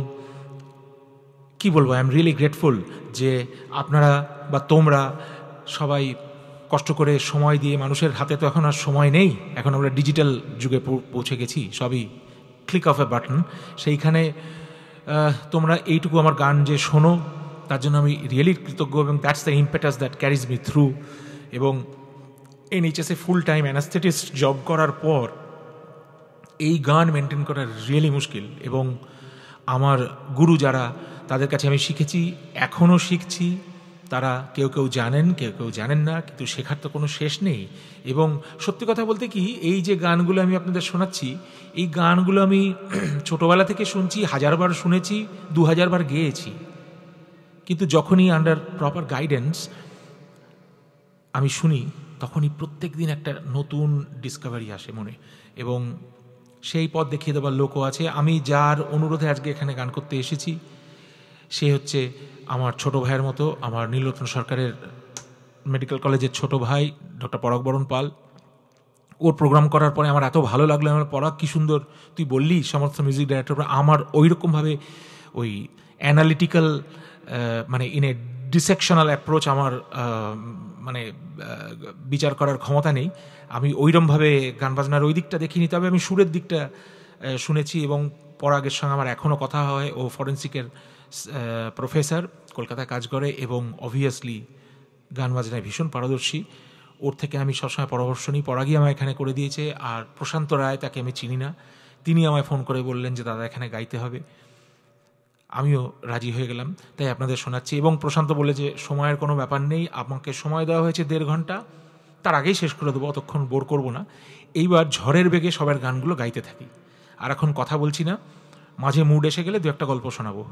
Speaker 1: কি বলবো, আই এম রিয়েলি গ্রেটফুল যে আপনারা বা তোমরা সবাই কষ্ট করে সময় দিয়ে, মানুষের হাতে তো এখন আর সময় নেই, এখন আমরা ডিজিটাল যুগে পৌঁছে গেছি, সবই ক্লিক অফ এ বাটন। সেইখানে তোমরা এইটুকু আমার গান যে শোনো, তার জন্য আমি রিয়েলি কৃতজ্ঞ, এবং that's the impetus that carries me through. এবং এনএইচএসে ফুল টাইম অ্যানাস্থেটিস্ট জব করার পর এই গান মেনটেন করা রিয়েলি মুশকিল। এবং আমার গুরু যারা, তাদের কাছে আমি শিখেছি, এখনও শিখছি। তারা কেউ কেউ জানেন, কেউ কেউ জানেন না, কিন্তু শেখার তো কোনো শেষ নেই। এবং সত্যি কথা বলতে কি, এই যে গানগুলো আমি আপনাদের শোনাচ্ছি, এই গানগুলো আমি ছোটোবেলা থেকে শুনছি, হাজারবার শুনেছি, দু হাজারবার গেয়েছি, কিন্তু যখনই আন্ডার প্রপার গাইডেন্স আমি শুনি, তখনই প্রত্যেক দিন একটা নতুন ডিসকভারি আসে মনে, এবং সেই পথ দেখিয়ে দেওয়ার লোকও আছে। আমি যার অনুরোধে আজকে এখানে গান করতে এসেছি, সে হচ্ছে আমার ছোট ভাইয়ের মতো, আমার নীলরত্ন সরকারের মেডিকেল কলেজের ছোট ভাই ডক্টর পরাগ বরণ পাল। ওর প্রোগ্রাম করার পরে আমার এত ভালো লাগলো, আমার পরাগ কী সুন্দর তুই বললি সমস্ত মিউজিক ডাইরেক্টর। আমার ওই রকমভাবে ওই অ্যানালিটিক্যাল মানে ইন এ ডিসেকশনাল অ্যাপ্রোচ আমার মানে বিচার করার ক্ষমতা নেই। আমি ওইরকমভাবে গান বাজনার ওই দিকটা দেখিনি, তবে আমি সুরের দিকটা শুনেছি। এবং পরাগের সঙ্গে আমার এখনও কথা হয়। ও ফরেন্সিকের প্রফেসর, কলকাতায় কাজ করে, এবং অবভিয়াসলি গান বাজনায় ভীষণ পারদর্শী। ওর থেকে আমি সবসময় পরামর্শ নিই। পরাগই আমায় এখানে করে দিয়েছে। আর প্রশান্ত রায়, তাকে আমি চিনি না, তিনি আমায় ফোন করে বললেন যে দাদা এখানে গাইতে হবে। আমিও রাজি হয়ে গেলাম, তাই আপনাদের শোনাচ্ছি। এবং প্রশান্ত বলে যে সময়ের কোনো ব্যাপার নেই, আমাকে সময় দেওয়া হয়েছে দেড় ঘন্টা, তার আগেই শেষ করে দেবো, অতক্ষণ বোর করব না। এইবার ঝড়ের বেগে সবার গানগুলো গাইতে থাকি। আর এখন কথা বলছি না, মাঝে মুড এসে গেলে দু একটা গল্প শোনাবো।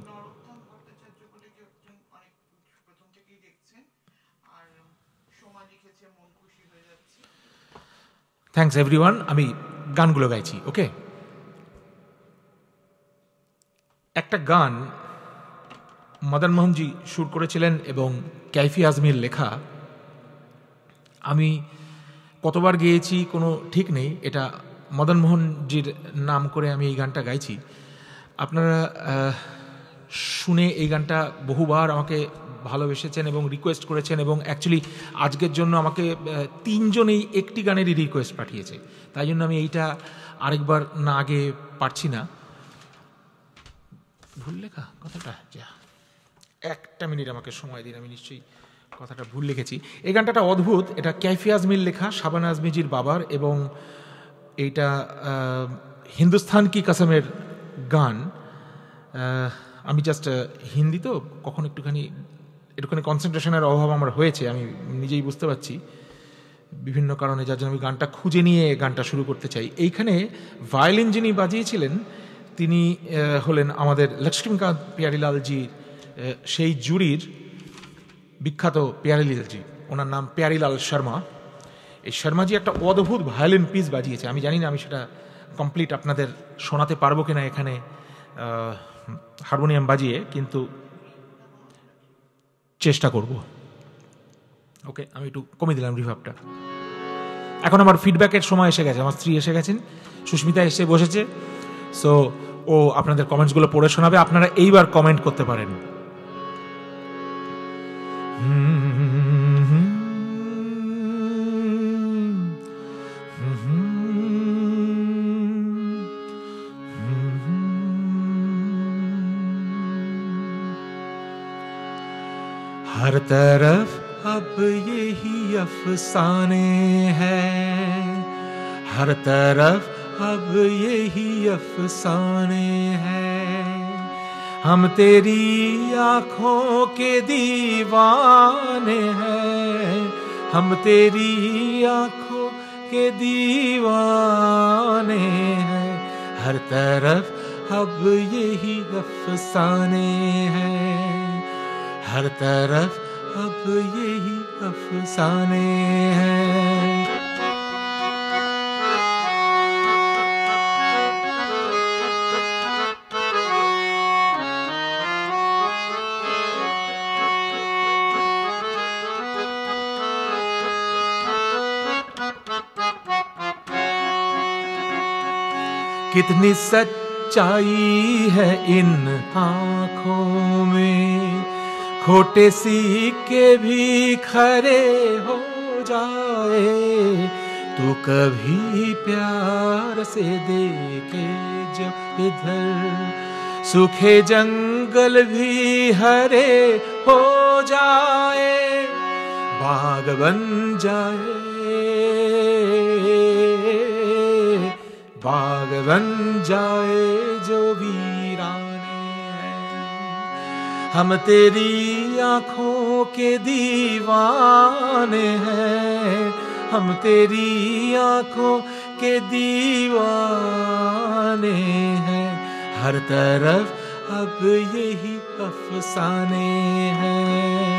Speaker 1: Thanks everyone. আমি গানগুলো গাইছি, ওকে। একটা গান মদন মোহনজি সুর করেছিলেন এবং কাইফি আজমির লেখা। আমি কতবার গেয়েছি কোনো ঠিক নেই, এটা মদন মোহনজির নাম করে আমি এই গানটা গাইছি। আপনারা শুনে এই গানটা বহুবার আমাকে ভালোবেসেছেন এবং রিকোয়েস্ট করেছেন, এবং অ্যাকচুয়ালি আজকের জন্য আমাকে তিনজন এই একটি গানেরই রিকোয়েস্ট পাঠিয়েছে, তাই জন্য আমি এইটা আরেকবার না আগে পারছি না। ভুল লেখা কথাটা, যা একটা মিনিট আমাকে সময় দিন, আমি নিশ্চয়ই কথাটা ভুল লিখেছি। এই গানটা অদ্ভুত, এটা কাইফি আজমির লেখা, শাবানা আজমিজির বাবার, এবং এইটা হিন্দুস্তান কি কসমের গান। আমি জাস্ট হিন্দি তো কখন একটুখানি একটুখানি কনসেন্ট্রেশনের অভাব আমার হয়েছে, আমি নিজেই বুঝতে পারছি বিভিন্ন কারণে, যার জন্য আমি গানটা খুঁজে নিয়ে গানটা শুরু করতে চাই। এইখানে ভায়োলিন যিনি বাজিয়েছিলেন তিনি হলেন আমাদের লক্ষ্মীকান্ত প্যারিলালজি, সেই জুরির বিখ্যাত প্যারিলালজি, ওনার নাম প্যারিলাল শর্মা। এই শর্মাজি একটা অদ্ভুত ভায়োলিন পিস বাজিয়েছে। আমি জানি না আমি সেটা কমপ্লিট আপনাদের শোনাতে পারবো কিনা এখানে হারমোনিয়াম বাজিয়ে, কিন্তু চেষ্টা করব। ওকে, আমি একটু কমে দিলাম রিভাবটা। এখন আমার ফিডব্যাকের সময় এসে গেছে, আমার স্ত্রী এসে গেছেন, সুস্মিতা এসে বসেছে। সো ও আপনাদের কমেন্টসগুলো পড়ে শোনাবে, আপনারা এইবার কমেন্ট করতে পারেন। हर तरफ अब यही अफसाने हैं, हर तरफ अब यही अफसाने हैं। हम तेरी आँखों के दीवाने हैं, हम तेरी आँखों के दीवाने हैं। हर तरफ अब यही अफसाने हैं, हर तरफ अब यही अफसाने हैं। कितनी सच्चाई है इन आँखों में, खोटे सिक्के भी खरे हो जाए तो कभी प्यार से देखे जो इधर, सूखे जंगल भी हरे हो जाए, बाग बन जाए, बाग बन जाए जो वीराने हैं। हम तेरी आंखों के दीवाने हैं, हम तेरी आंखों के दीवाने हैं, हर तरफ अब यही अफसाने हैं।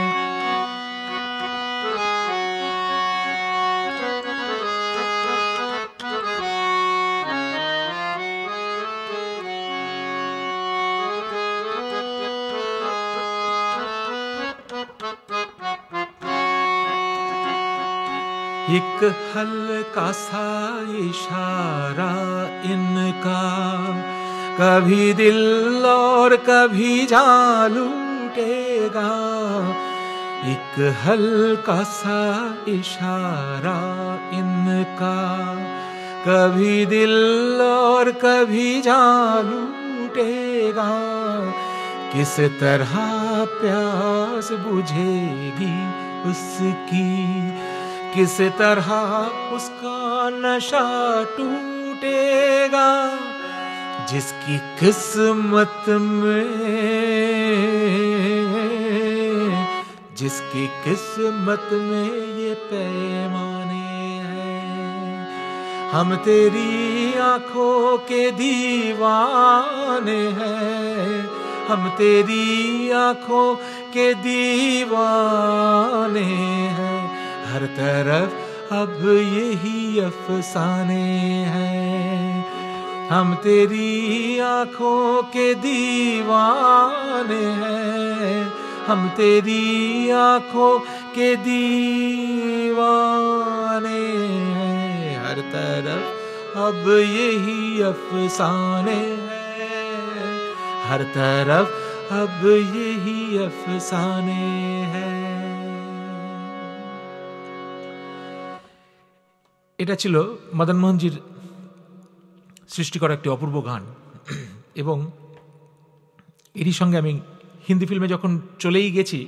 Speaker 1: एक हल्का सा इशारा इनका, कभी दिल और कभी जान लूटेगा। एक हल्का सा इशारा इनका, कभी दिल और कभी जान लूटेगा। किस तरह प्यास बुझेगी उसकी, किस तरह उसका नशा टूटेगा। जिसकी किस्मत में, जिसकी किस्मत में ये पैमाने हैं। हम तेरी आंखों के दीवाने हैं, हम तेरी आंखों के दीवाने हैं। हर तरफ अब यही अफसाने हैं। हम तेरी आंखों के दीवाने हैं, हम तेरी आंखों के दीवाने हैं। हर तरफ अब यही अफसाने हैं, हर तरफ अब यही अफसाने हैं। এটা ছিল মদন মোহনজির সৃষ্টি করা একটি অপূর্ব গান। এবং এরই সঙ্গে আমি হিন্দি ফিল্মে যখন চলেই গেছি,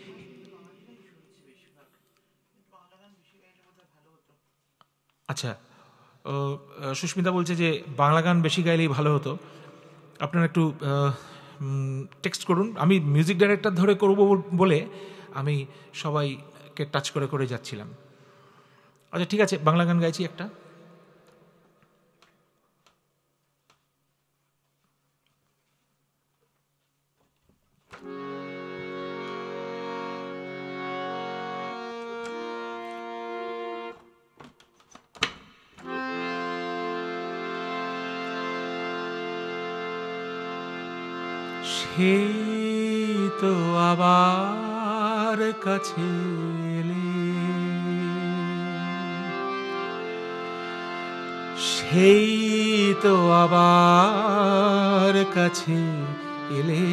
Speaker 1: আচ্ছা সুস্মিতা বলছে যে বাংলা গান বেশি গাইলেই ভালো হতো। আপনারা একটু টেক্সট করুন। আমি মিউজিক ডাইরেক্টর ধরে করব বলে আমি সবাইকে টাচ করে করে যাচ্ছিলাম। আচ্ছা ঠিক আছে, বাংলা গান গাইছি একটা। সেই তো আবার কাছে এলে, সেই তো আবার কাছে এলে।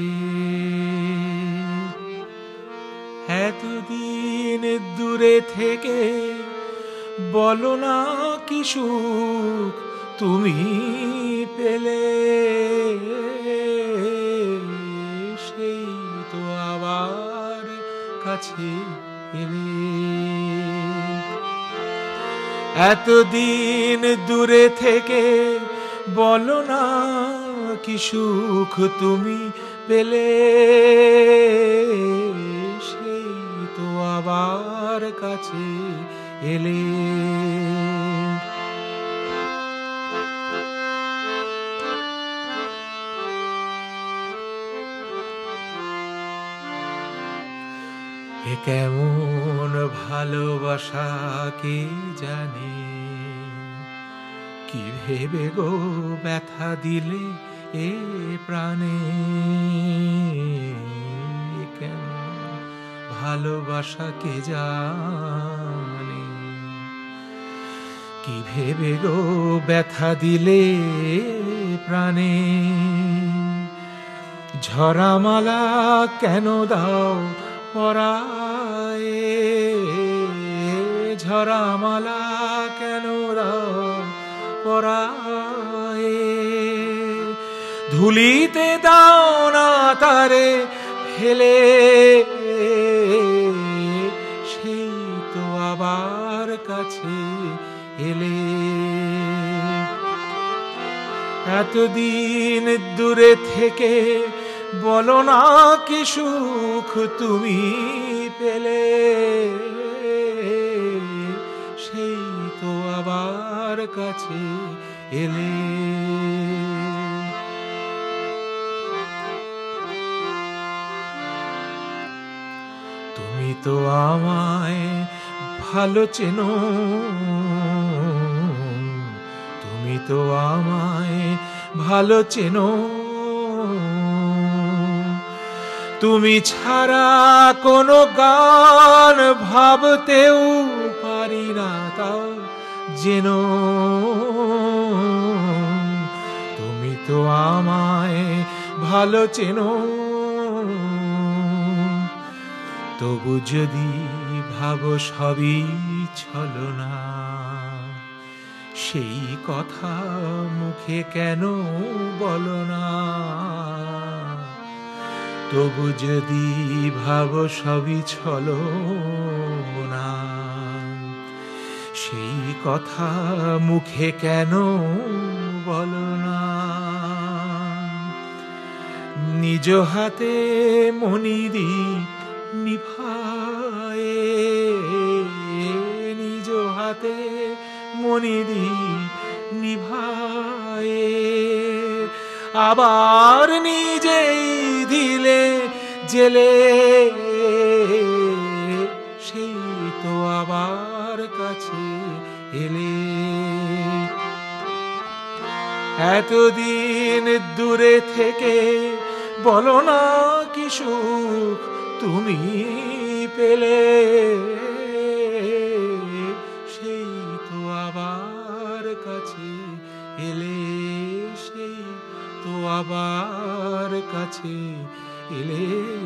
Speaker 1: এতদিন দূরে থেকে বলো না কি সুখ তুমি পেলে। সেই তো আবার কাছে এলে। এতদিন দূরে থেকে বলো না কি সুখ তুমি পেলে। সেই তো আবার কাছে এলে। এ কেমন ভালোবাসা কে জানে, কি ভেবে গো ব্যথা দিলে এ প্রাণে। কেমন ভালোবাসা কে জানে, কি ভেবে গো ব্যথা দিলে প্রাণে। ঝরামালা কেন দাও পরায়ে, ঝরা মালা কেন পরায়ে, ধুলিতে দাও না তারে ফেলে, সেই তো আবার কাছে এলে। এতদিন দূরে থেকে বলো না কি সুখ তুমি পেলে, সেই তো আবার কাছে এলে। তুমি তো আমায় ভালো চেনো, তুমি তো আমায় ভালো চেনো, তুমি ছাড়া কোনো গান ভাবতেও পারি না তাও যেন। তুমি তো আমায় ভালো চেনো, তবু যদি ভাবো সবই ছলনা, সেই কথা মুখে কেন বলো না। তবু যদি ভাবো সবই ছলনা, সেই কথা মুখে কেন বলো না। নিজ হাতে মণিদীপ নিভায়ে, নিজ হাতে মণিদীপ নিভায়ে, আবার নিজেই দিলে জেলে, সেই তো আবার কাছে এলে। এতদিন দূরে থেকে বলো না কি সুখ তুমি পেলে, সেই তো আবার কাছে এলে, সেই তো আবার কাছে এলে।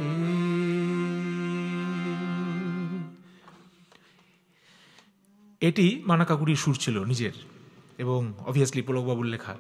Speaker 1: এটি মানা কাকুরির সুর ছিল নিজের, এবং অবভিয়াসলি পুলকবাবুর লেখা।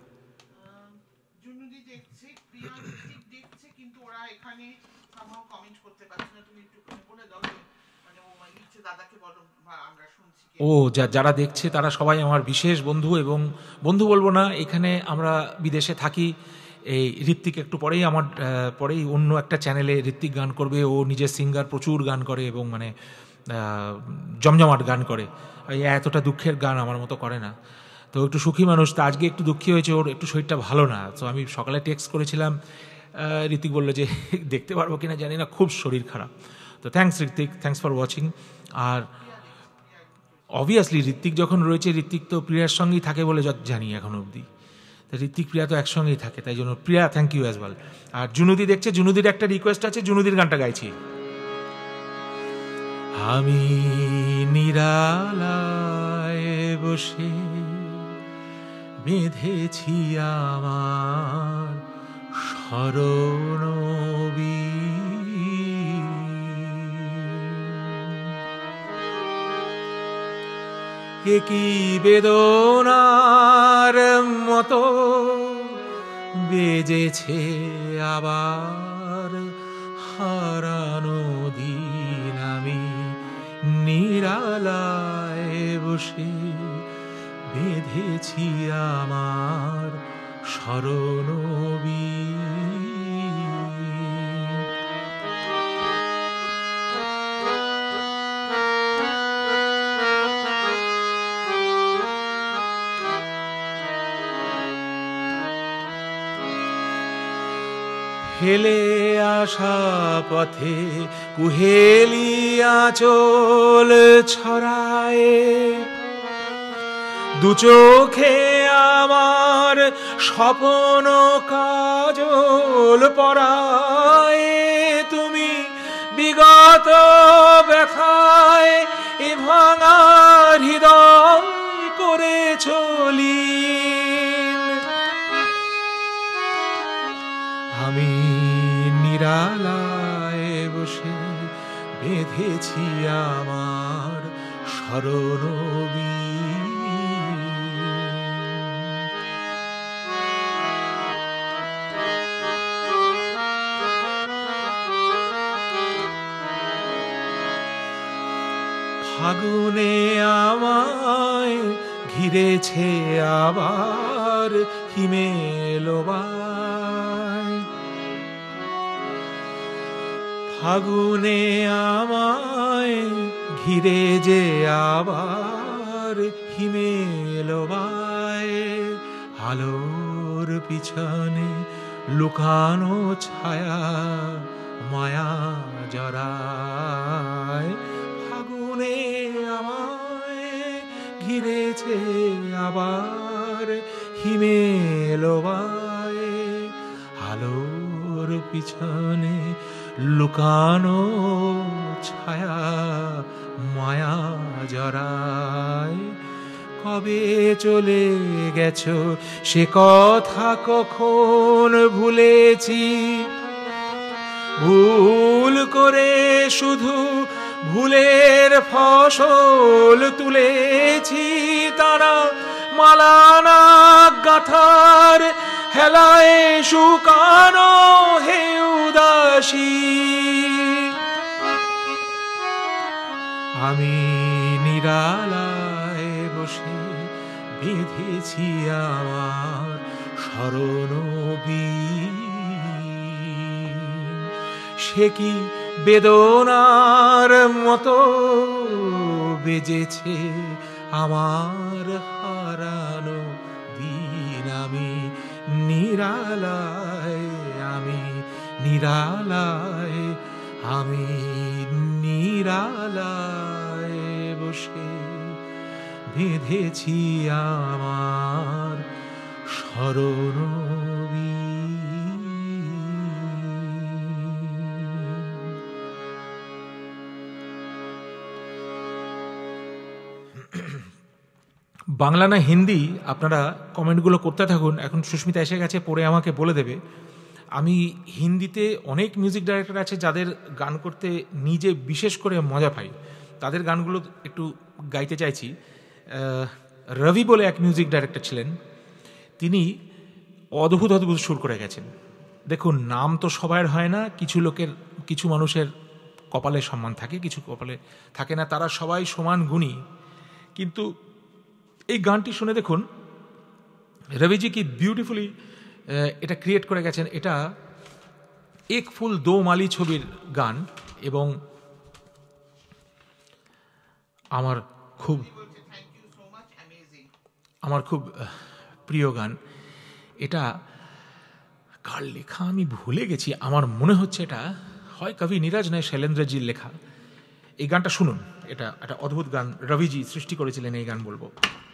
Speaker 1: ও যারা দেখছে তারা সবাই আমার বিশেষ বন্ধু, এবং বন্ধু বলবো না, এখানে আমরা বিদেশে থাকি। এই ঋত্বিক একটু পরেই আমার পরেই অন্য একটা চ্যানেলে ঋত্বিক গান করবে। ও নিজের সিঙ্গার, প্রচুর গান করে এবং মানে জমজমাট গান করে। এতটা দুঃখের গান আমার মতো করে না, তো একটু সুখী মানুষ। তো আজকে একটু দুঃখী হয়েছে, ওর একটু শরীরটা ভালো না। তো আমি সকালে টেক্সট করেছিলাম, ঋত্বিক বললো যে দেখতে পারবো কিনা জানি না, খুব শরীর খারাপ। তো thanks Ritwik, thanks for watching. আর অবভিয়াসলি ঋত্বিক যখন রয়েছে, ঋত্বিক তো প্রিয়ার সঙ্গেই থাকে বলে যত জানি এখন অবধি। তো ঋত্বিক প্রিয়া তো একসঙ্গেই থাকে, তাই জন্য Priya thank you as well. আর জুনুদি দেখছে, জুনুদির একটা রিকোয়েস্ট আছে, জুনুদির গানটা গাইছি। আমি নিরালায় বসে বেঁধেছি আমার শরণবী, একই বেদনার মতো বেজেছে আবার হারানো দিন। আমি নিরালায় বসে বেঁধেছি আমার শরণবী, ফেলে আসা পথে কুহেলি আঁচল ছড়ায়, দু চোখে আমার স্বপ্ন কাজল পরায়। তুমি বিগত ব্যথায় এ ভাঙা হৃদয় করে চলি, আমি নিরালায় বসে বেঁধেছি আমার স্মরণবীণ। ফাগুনে আমায় ঘিরেছে আবার হিমেলবায়, ফাগুনে আমায় ঘিরে যে আবার হিমেলবায়, আলোর পিছনে লুকানো ছায়া মায়া জড়ায়। ফাগুনে আমায় ঘিরেছে আবার হিমেলবায়, আলোর পিছনে লুকানো ছায়া মায়া জড়ায়। কবে চলে গেছো সে কথা কখন ভুলেছি, ভুল করে শুধু ভুলের ফসল তুলেছি। তারা মালানা গাথার হেলায় শুকানো হে উদাসী, আমি নিরালায় বসে বেঁধেছি আমার স্মরণবীণ। সে কি বেদনার মতো বেজেছে আমার হারানো দিন। আমি নিরালায়, আমি নিরালায়, আমি নিরালায় বসে বেঁধেছি আমার স্মরণবীণ। বাংলা না হিন্দি আপনারা কমেন্টগুলো করতে থাকুন। এখন সুস্মিতা এসে গেছে, পরে আমাকে বলে দেবে। আমি হিন্দিতে অনেক মিউজিক ডাইরেক্টর আছে যাদের গান করতে নিজে বিশেষ করে মজা পাই, তাদের গানগুলো একটু গাইতে চাইছি। রবি বলে এক মিউজিক ডাইরেক্টর ছিলেন, তিনি অদ্ভুত অদ্ভুত সুর করে গেছেন। দেখুন, নাম তো সবার হয় না, কিছু লোকের কিছু মানুষের কপালে সম্মান থাকে, কিছু কপালে থাকে না, তারা সবাই সমান গুণী। কিন্তু এই গানটি শুনে দেখুন, রবিজি কি বিউটিফুলি এটা ক্রিয়েট করে গেছেন। এটা এক ফুল দো মালি ছবির গান এবং আমার খুব আমার খুব প্রিয় গান। এটা কার লেখা আমি ভুলে গেছি, আমার মনে হচ্ছে এটা হয় কবি নীরজ নয় শৈলেন্দ্রজির লেখা। এই গানটা শুনুন, এটা একটা অদ্ভুত গান, রবিজি সৃষ্টি করেছিলেন এই গান বলবো।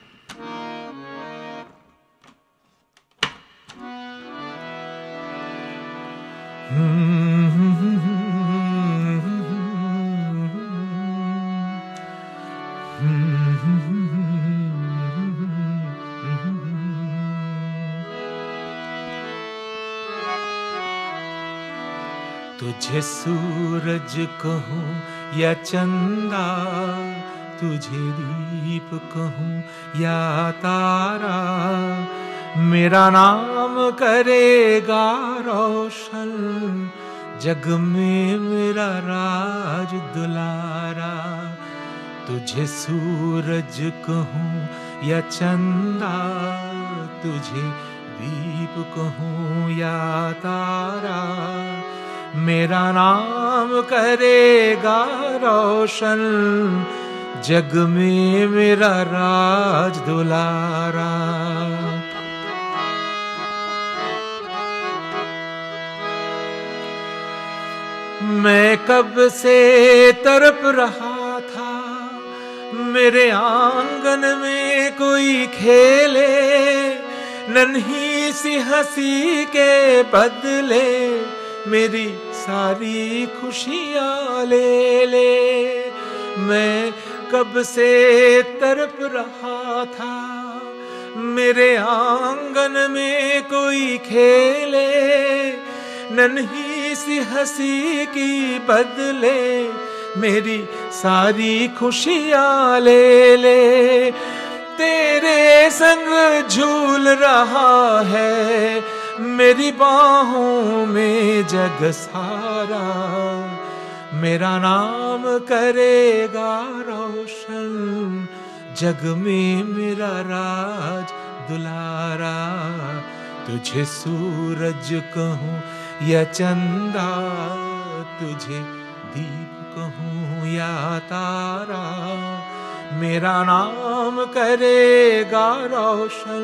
Speaker 1: तुझे सूरज कहूँ या चंदा, तुझे दीप कहूँ या तारा, मेरा नाम करेगा रोशन, जग में मेरा राज दुलारा। तुझे सूरज कहूँ या चंदा, तुझे दीप कहूँ या तारा, मेरा नाम करेगा रोशन, जग में मेरा राज दुलारा। मैं कब से तड़प रहा था, मेरे आंगन में कोई खेले, नन्ही सी हंसी के बदले मेरी सारी खुशियाँ ले ले। मैं कब से तड़प रहा था, मेरे आंगन में कोई खेले, नन्ही सी हंसी की बदले मेरी सारी खुशियाँ ले ले। तेरे संग झूल रहा है मेरी बाहों में जग सारा। मेरा नाम करेगा रोशन जग में मेरा राज दुलारा। तुझे सूरज कहूँ या चंदा, तुझे दीप कहूँ या तारा, मेरा नाम करेगा रोशन।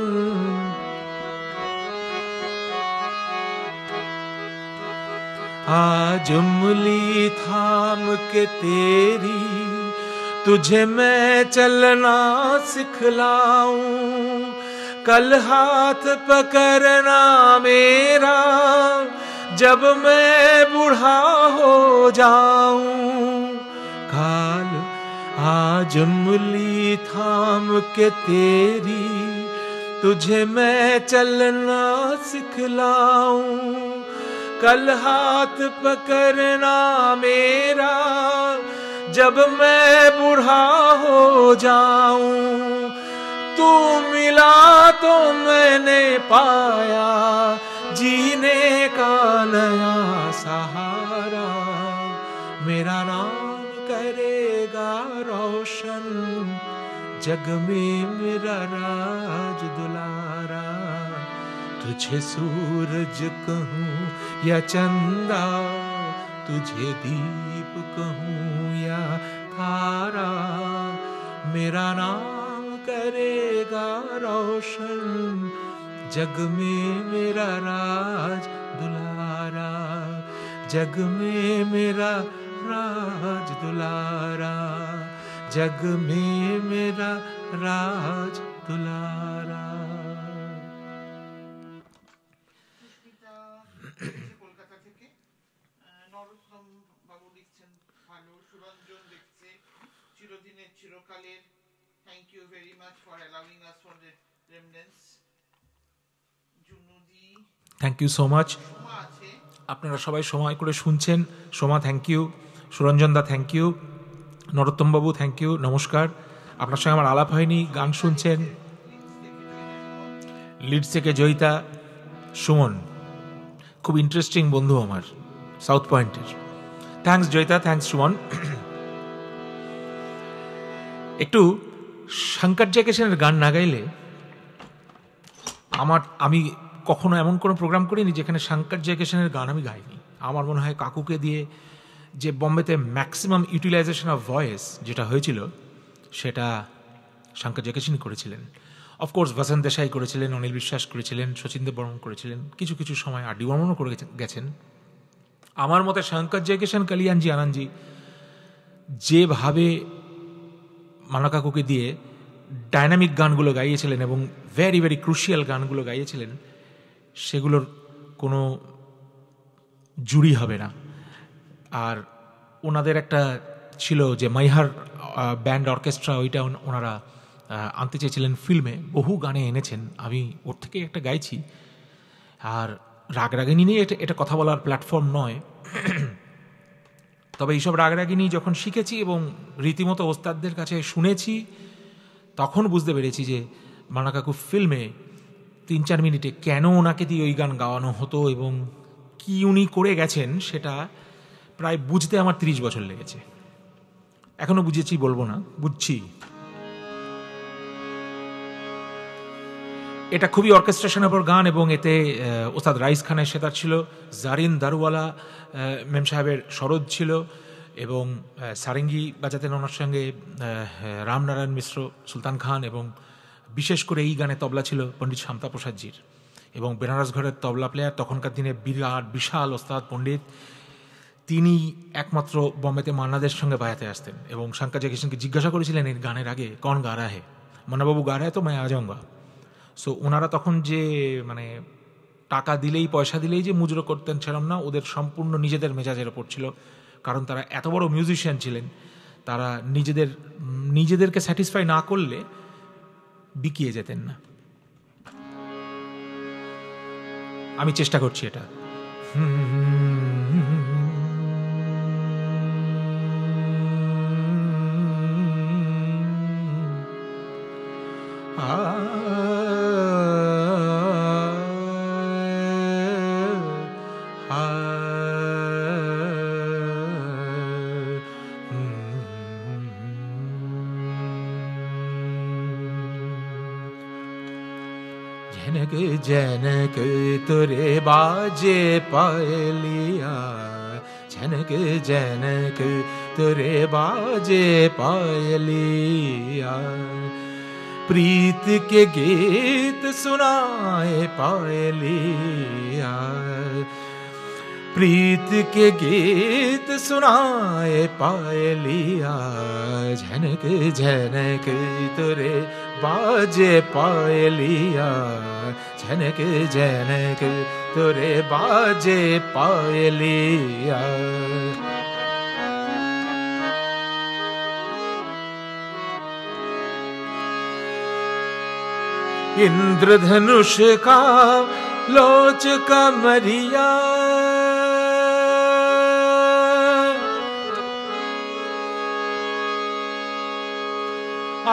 Speaker 1: आज उंगली थाम के तेरी तुझे मैं चलना सिखलाऊं, कल हाथ पकड़ना मेरा जब मैं बूढ़ा हो जाऊं। काल आज उंगली थाम के तेरी तुझे मैं चलना सिखलाऊं, कल हाथ पकड़ना मेरा जब मैं बूढ़ा हो जाऊं। तू मिला तो मैंने पाया जीने का नया सहारा। मेरा नाम करेगा रोशन जग में मेरा राज दुलारा। तुझे सूरज कहूँ या चंदा, तुझे दीप कहूँ या तारा, मेरा नाम करेगा रोशन जग में मेरा राज दुलारा। जग में मेरा राज दुलारा, जग में मेरा राज दुलारा।
Speaker 2: কলকাতা থেকে নরোত্তম বাবু লিখছেন ভালো, সুরঞ্জন লিখছে চিরদিনের চিরকালের, thank you very much for allowing us for the reminiscence. জুনুদি
Speaker 1: thank you so much.
Speaker 2: Soma আছে,
Speaker 1: আপনারা সবাই সময় করে শুনছেন। সোমা থ্যাংক ইউ, সুরঞ্জন দা থ্যাংক ইউ, নরোত্তম বাবু থ্যাংক ইউ, নমস্কার। আপনার সঙ্গে আমার আলাপ হয়নি, গান শুনছেন। লিডস থেকে জয়িতা, সুমন খুব ইন্টারেস্টিং বন্ধু আমার সাউথ পয়েন্টের। Thanks Joyita, thanks Suman. একটু শঙ্কর জয়কিশনের গান না গাইলে আমার, আমি কখনো এমন কোনো প্রোগ্রাম করিনি যেখানে শঙ্কর জয়কিশনের গান আমি গাইনি। আমার মনে হয় কাকুকে দিয়ে যে বম্বেতে ম্যাক্সিমাম ইউটিলাইজেশন অফ ভয়েস যেটা হয়েছিল সেটা শঙ্কর জয়কিশনই করেছিলেন। অফকোর্স বসন্ত দেশাই করেছিলেন, অনিল বিশ্বাস করেছিলেন, শচীন্দ্র বর্মন করেছিলেন, কিছু কিছু সময় আর ডি বর্মনও করে গেছেন। আমার মতে শঙ্কর জয়কিশন, কালিয়ানজি, আনন্দজি যেভাবে মানা কাকুকে দিয়ে ডাইনামিক গানগুলো গাইয়েছিলেন এবং ভেরি ভেরি ক্রুশিয়াল গানগুলো গাইয়েছিলেন, সেগুলোর কোনো জুড়ি হবে না। আর ওনাদের একটা ছিল যে মাইহার ব্যান্ড অর্কেস্ট্রা, ওইটা ওনারা আনতে চেয়েছিলেন ফিল্মে, বহু গানে এনেছেন। আমি ওর থেকে একটা গাইছি। আর রাগ রাগিনী নিয়ে এটা এটা কথা বলার প্ল্যাটফর্ম নয়, তবে এইসব রাগ রাগিনী যখন শিখেছি এবং রীতিমতো ওস্তাদদের কাছে শুনেছি, তখন বুঝতে পেরেছি যে মানা কাকু ফিল্মে তিন চার মিনিটে কেন ওনাকে দিয়ে ওই গান গাওয়ানো হতো এবং কি উনি করে গেছেন সেটা প্রায় বুঝতে আমার তিরিশ বছর লেগেছে। এখনো বুঝেছি বলবো না, বুঝছি। এটা খুবই অর্কেস্ট্রেশনের উপর গান এবং এতে ওস্তাদ রাইস খানের সেতার ছিল, জারিন দারুওয়ালা মেম সাহেবের সরোদ ছিল এবং সারেঙ্গি বাজাতেন ওনার সঙ্গে রামনারায়ণ মিশ্র, সুলতান খান, এবং বিশেষ করে এই গানে তবলা ছিল পণ্ডিত শান্তা প্রসাদজির। এবং বেনারস ঘরের তবলা প্লেয়ার তখনকার দিনে বিরাট বিশাল ওস্তাদ পণ্ডিত, তিনি একমাত্র বম্বেতে মান্নাদের সঙ্গে বাজাতে আসতেন এবং শঙ্কর জয়কিশনকে জিজ্ঞাসা করেছিলেন এই গানের আগে, কন গা রা হে? মান্নাবাবু গা রা হে তো मैं आ जाऊंगा। সো ওনারা তখন যে মানে টাকা দিলেই, পয়সা দিলেই যে মুজরো করতেন সেরকম না, ওদের সম্পূর্ণ নিজেদের মেজাজের ওপর ছিল। কারণ তারা এত বড় মিউজিশিয়ান ছিলেন, তারা নিজেদের নিজেদেরকে স্যাটিসফাই না করলে বিকিয়ে যেতেন না। আমি চেষ্টা করছি এটা। जनक जनक तुरे बाजे पायलिया, जनक जनक तुरे बाजे पायलिया, प्रीत के गीत सुनाए पायलिया, प्रीत के गीत सुनाए पायलिया, झनक झनक तुरे बाजे पायलिया, झनक झनक तुरे बाजे पायलिया। इंद्रधनुष का लोच कमरिया, आ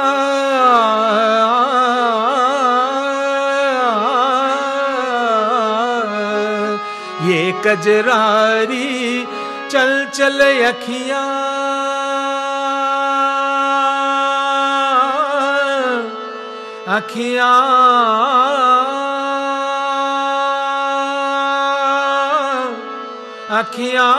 Speaker 1: ये कजरारी चल चल अखियां, अखियां अखियां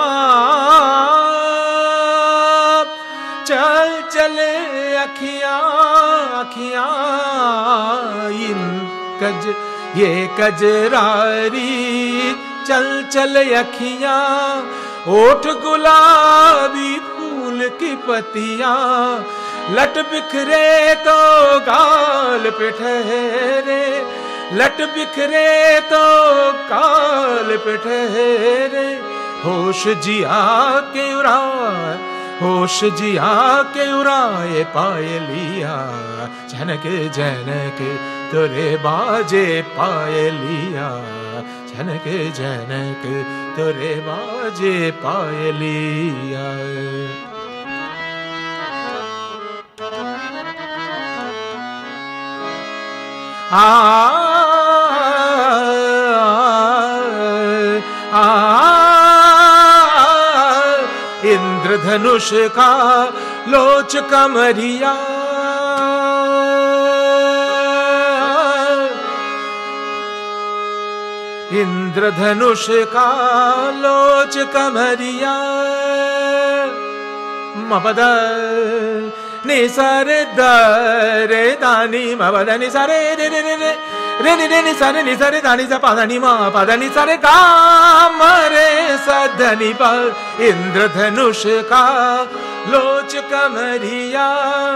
Speaker 1: चल चले अखियां अखियां, इन कज ये कजरारी चल चल अखियां, ओठ गुलाबी फूल की पतियां, लट बिखरे तो गाल पे ठहरे, लट बिखरे तो गाल पे ठहरे, होश जिया के उड़ाए, होश जिया के उड़ाए पायलिया, झनक झनक तुरे बाजे पायलिया, झनक झनक तुरे बाजे पायलिया। आ आ इंद्रधनुष का लोच कमरिया, इंद्रधनुष का लोच कमरिया, मपद निसारे दरे दानी मपद निसारे रे रे रे रे रे रे निसारे निसारे दानी सा पादानी मा पादानी सारे काम रे सधनी पा, इंद्रधनुष का लोच कमरिया,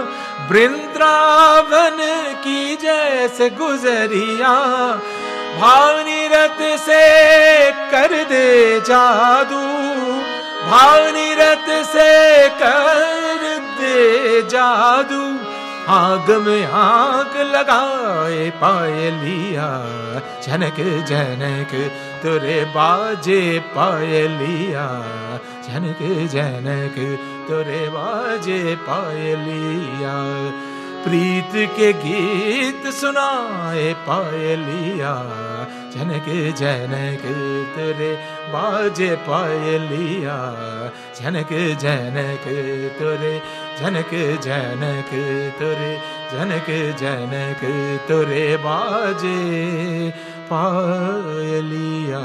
Speaker 1: वृंदावन की जैसे गुजरिया, भावनी रत से कर दे जादू, भावनी रत से कर दे जादू, आग में आग लगाए पायलिया, झनक झनक तुरे बाजे पायलिया, झनक झनक तुरे बाजे पायलिया, प्रीत के गीत सुनाए पायलिया, झनक झनक तुरे बाजे पायलिया, झनक झनक तुरे झनक झनक तुरे झनक झनक तुरे बाजे पायलिया।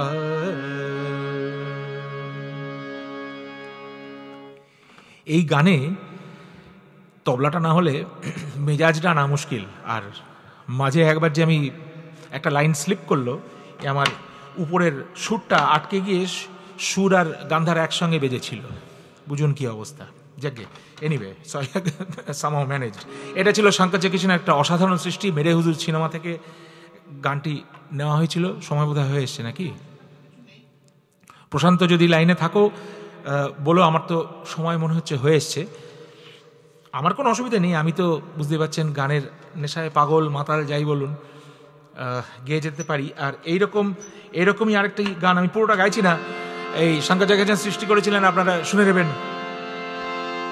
Speaker 1: এই গানে তবলাটা না হলে মেজাজটা না মুশকিল, আর মাঝে একবার যে আমি একটা লাইন স্লিপ করলো, আমার উপরের সুরটা আটকে গিয়ে সুর আর গান্ধার একসঙ্গে বেজেছিল, বুঝুন কি অবস্থা। যাকে এনিওয়ে সামহাউ ম্যানেজড। এটা ছিল শঙ্কর জয়কিশনের একটা অসাধারণ সৃষ্টি, মেরে হুজুর সিনেমা থেকে গানটি নেওয়া হয়েছিল, সময় বোধহয় হয়ে এসছে নাকি? প্রশান্ত যদি লাইনে থাকো বলো, আমার তো সময় মনে হচ্ছে হয়ে এসছে। আমার কোনো অসুবিধা নেই, আমি তো বুঝতে পারছেন গানের নেশায় পাগল মাতাল যাই বলুন, গেয়ে যেতে পারি। আর এইরকম এইরকমই আরেকটি গান, আমি পুরোটা গাইছি না, এই শঙ্কর জয়কিশন সৃষ্টি করেছিলেন, আপনারা শুনে নেবেন।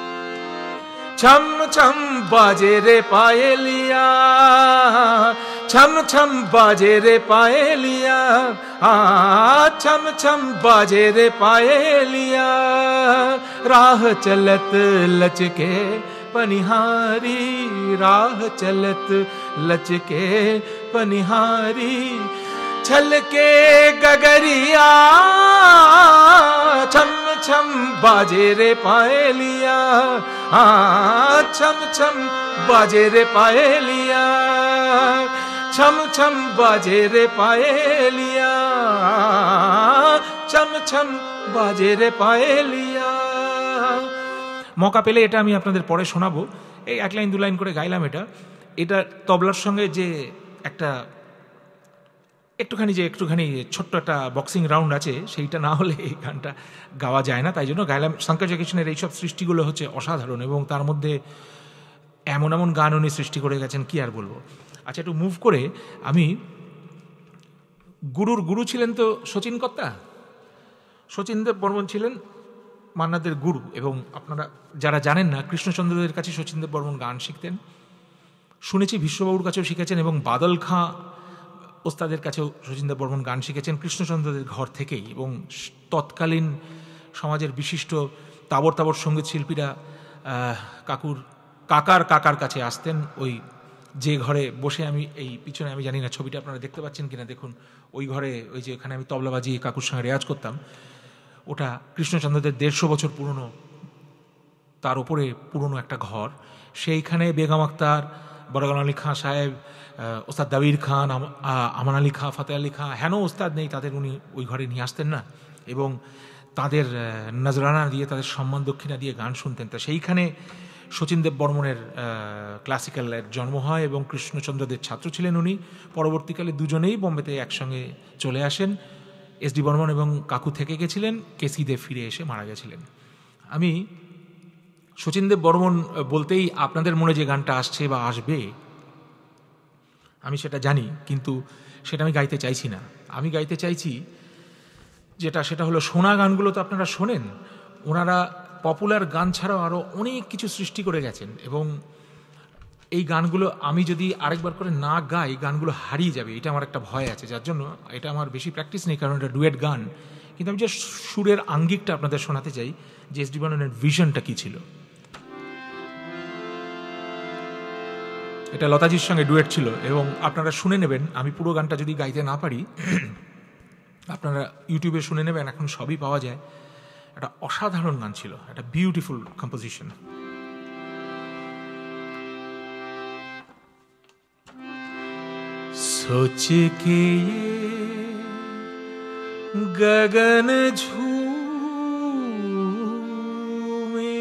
Speaker 1: ছম ছম বাজে রে পায়েলিয়া, छम छम बाजे रे पायलिया, आ छम छम बाजे रे पायलिया, राह चलत लचके पनिहारी, राह चलत लचके पनिहारी, छलके गगरिया, छम छम बाजे रे पायलिया, आ छम छम बाजे रे पायलिया, छम छम बाजे रे पायलिया, छम छम बाजे रे पायलिया। মৌকা পেলে এটা আমি আপনাদের পরে শোনাবো, এই এক লাইন দু লাইন করে গাইলাম। এটা এটা তবলার সঙ্গে যে একটা একটুখানি যে একটুখানি ছোট্ট একটা বক্সিং রাউন্ড আছে, সেইটা না হলে এই গানটা গাওয়া যায় না, তাই জন্য গাইলাম। শঙ্কর জয়কিশনের এইসব সৃষ্টিগুলো হচ্ছে অসাধারণ, এবং তার মধ্যে এমন এমন গান উনি সৃষ্টি করে গেছেন, কি আর বলবো। আচ্ছা, একটু মুভ করে আমি, গুরুর গুরু ছিলেন তো শচীন কর্তা, শচীন দেব বর্মন ছিলেন মান্নাদের গুরু, এবং আপনারা যারা জানেন না, কৃষ্ণচন্দ্রদের কাছে শচীন দেব বর্মন গান শিখতেন, শুনেছি বিশ্ববাবুর কাছেও শিখেছেন, এবং বাদল খাঁ ওস্তাদের কাছেও শচীন দেব বর্মন গান শিখেছেন কৃষ্ণচন্দ্রদের ঘর থেকেই। এবং তৎকালীন সমাজের বিশিষ্ট তাবর তাবর সঙ্গীত শিল্পীরা কাকুর কাকার কাকার কাছে আসতেন, ওই যে ঘরে বসে আমি এই পিছনে, আমি জানি না ছবিটা আপনারা দেখতে পাচ্ছেন কিনা, দেখুন ওই ঘরে, ওই যে এখানে আমি তবলা বাজিয়ে কাকুর সঙ্গে রেয়াজ করতাম, ওটা কৃষ্ণচন্দ্রদের দেড়শো বছর পুরনো, তার উপরে পুরনো একটা ঘর। সেইখানে বেগম আক্তার, বরগান আলী খাঁ সাহেব, ওস্তাদ দাবির খান, আমান আলী খাঁ, ফাতে আলী খাঁ, হেন ওস্তাদ নেই তাদের উনি ওই ঘরে নিয়ে আসতেন না, এবং তাদের নজরানা দিয়ে, তাদের সম্মান দক্ষিণা দিয়ে গান শুনতেন। তা সেইখানে শচীন দেব বর্মনের ক্লাসিক্যালের জন্ম হয়, এবং কৃষ্ণচন্দ্রদের ছাত্র ছিলেন উনি। পরবর্তীকালে দুজনেই বোম্বেতে একসঙ্গে চলে আসেন। এস ডি বর্মন এবং কাকু থেকে গেছিলেন, কেসি দেব ফিরে এসে মারা গেছিলেন। আমি শচীন দেব বর্মন বলতেই আপনাদের মনে যে গানটা আসছে বা আসবে, আমি সেটা জানি, কিন্তু সেটা আমি গাইতে চাইছি না। আমি গাইতে চাইছি যেটা, সেটা হলো শোনা গানগুলো তো আপনারা শোনেন, ওনারা পপুলার গান ছাড়াও আরও অনেক কিছু সৃষ্টি করে গেছেন, এবং এই গানগুলো আমি যদি আরেকবার করে না গাই, গানগুলো হারিয়ে যাবে, এটা আমার একটা ভয় আছে, যার জন্য এটা আমার বেশি প্র্যাকটিস নেই, কারণ এটা ডুয়েট গান। কিন্তু আমি যে সুরের আঙ্গিকটা আপনাদের শোনাতে চাই, যে এস ডি বর্মনের ভিশনটা কী ছিল। এটা লতাজির সঙ্গে ডুয়েট ছিল, এবং আপনারা শুনে নেবেন, আমি পুরো গানটা যদি গাইতে না পারি, আপনারা ইউটিউবে শুনে নেবেন, এখন সবই পাওয়া যায়। একটা অসাধারণ গান ছিল, একটা বিউটিফুল কম্পোজিশন। सोच के गगन झूमे,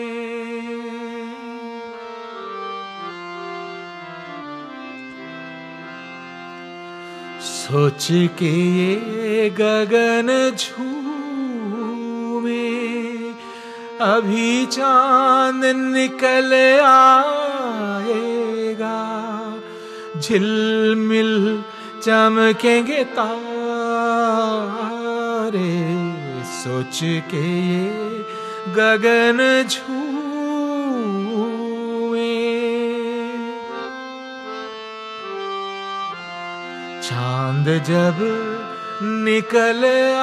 Speaker 1: सोच के गगन झूमे, अभी चांद निकल आएगा, झिलमिल चमकेंगे तारे, सोच के ये गगन झूमे, चांद जब निकल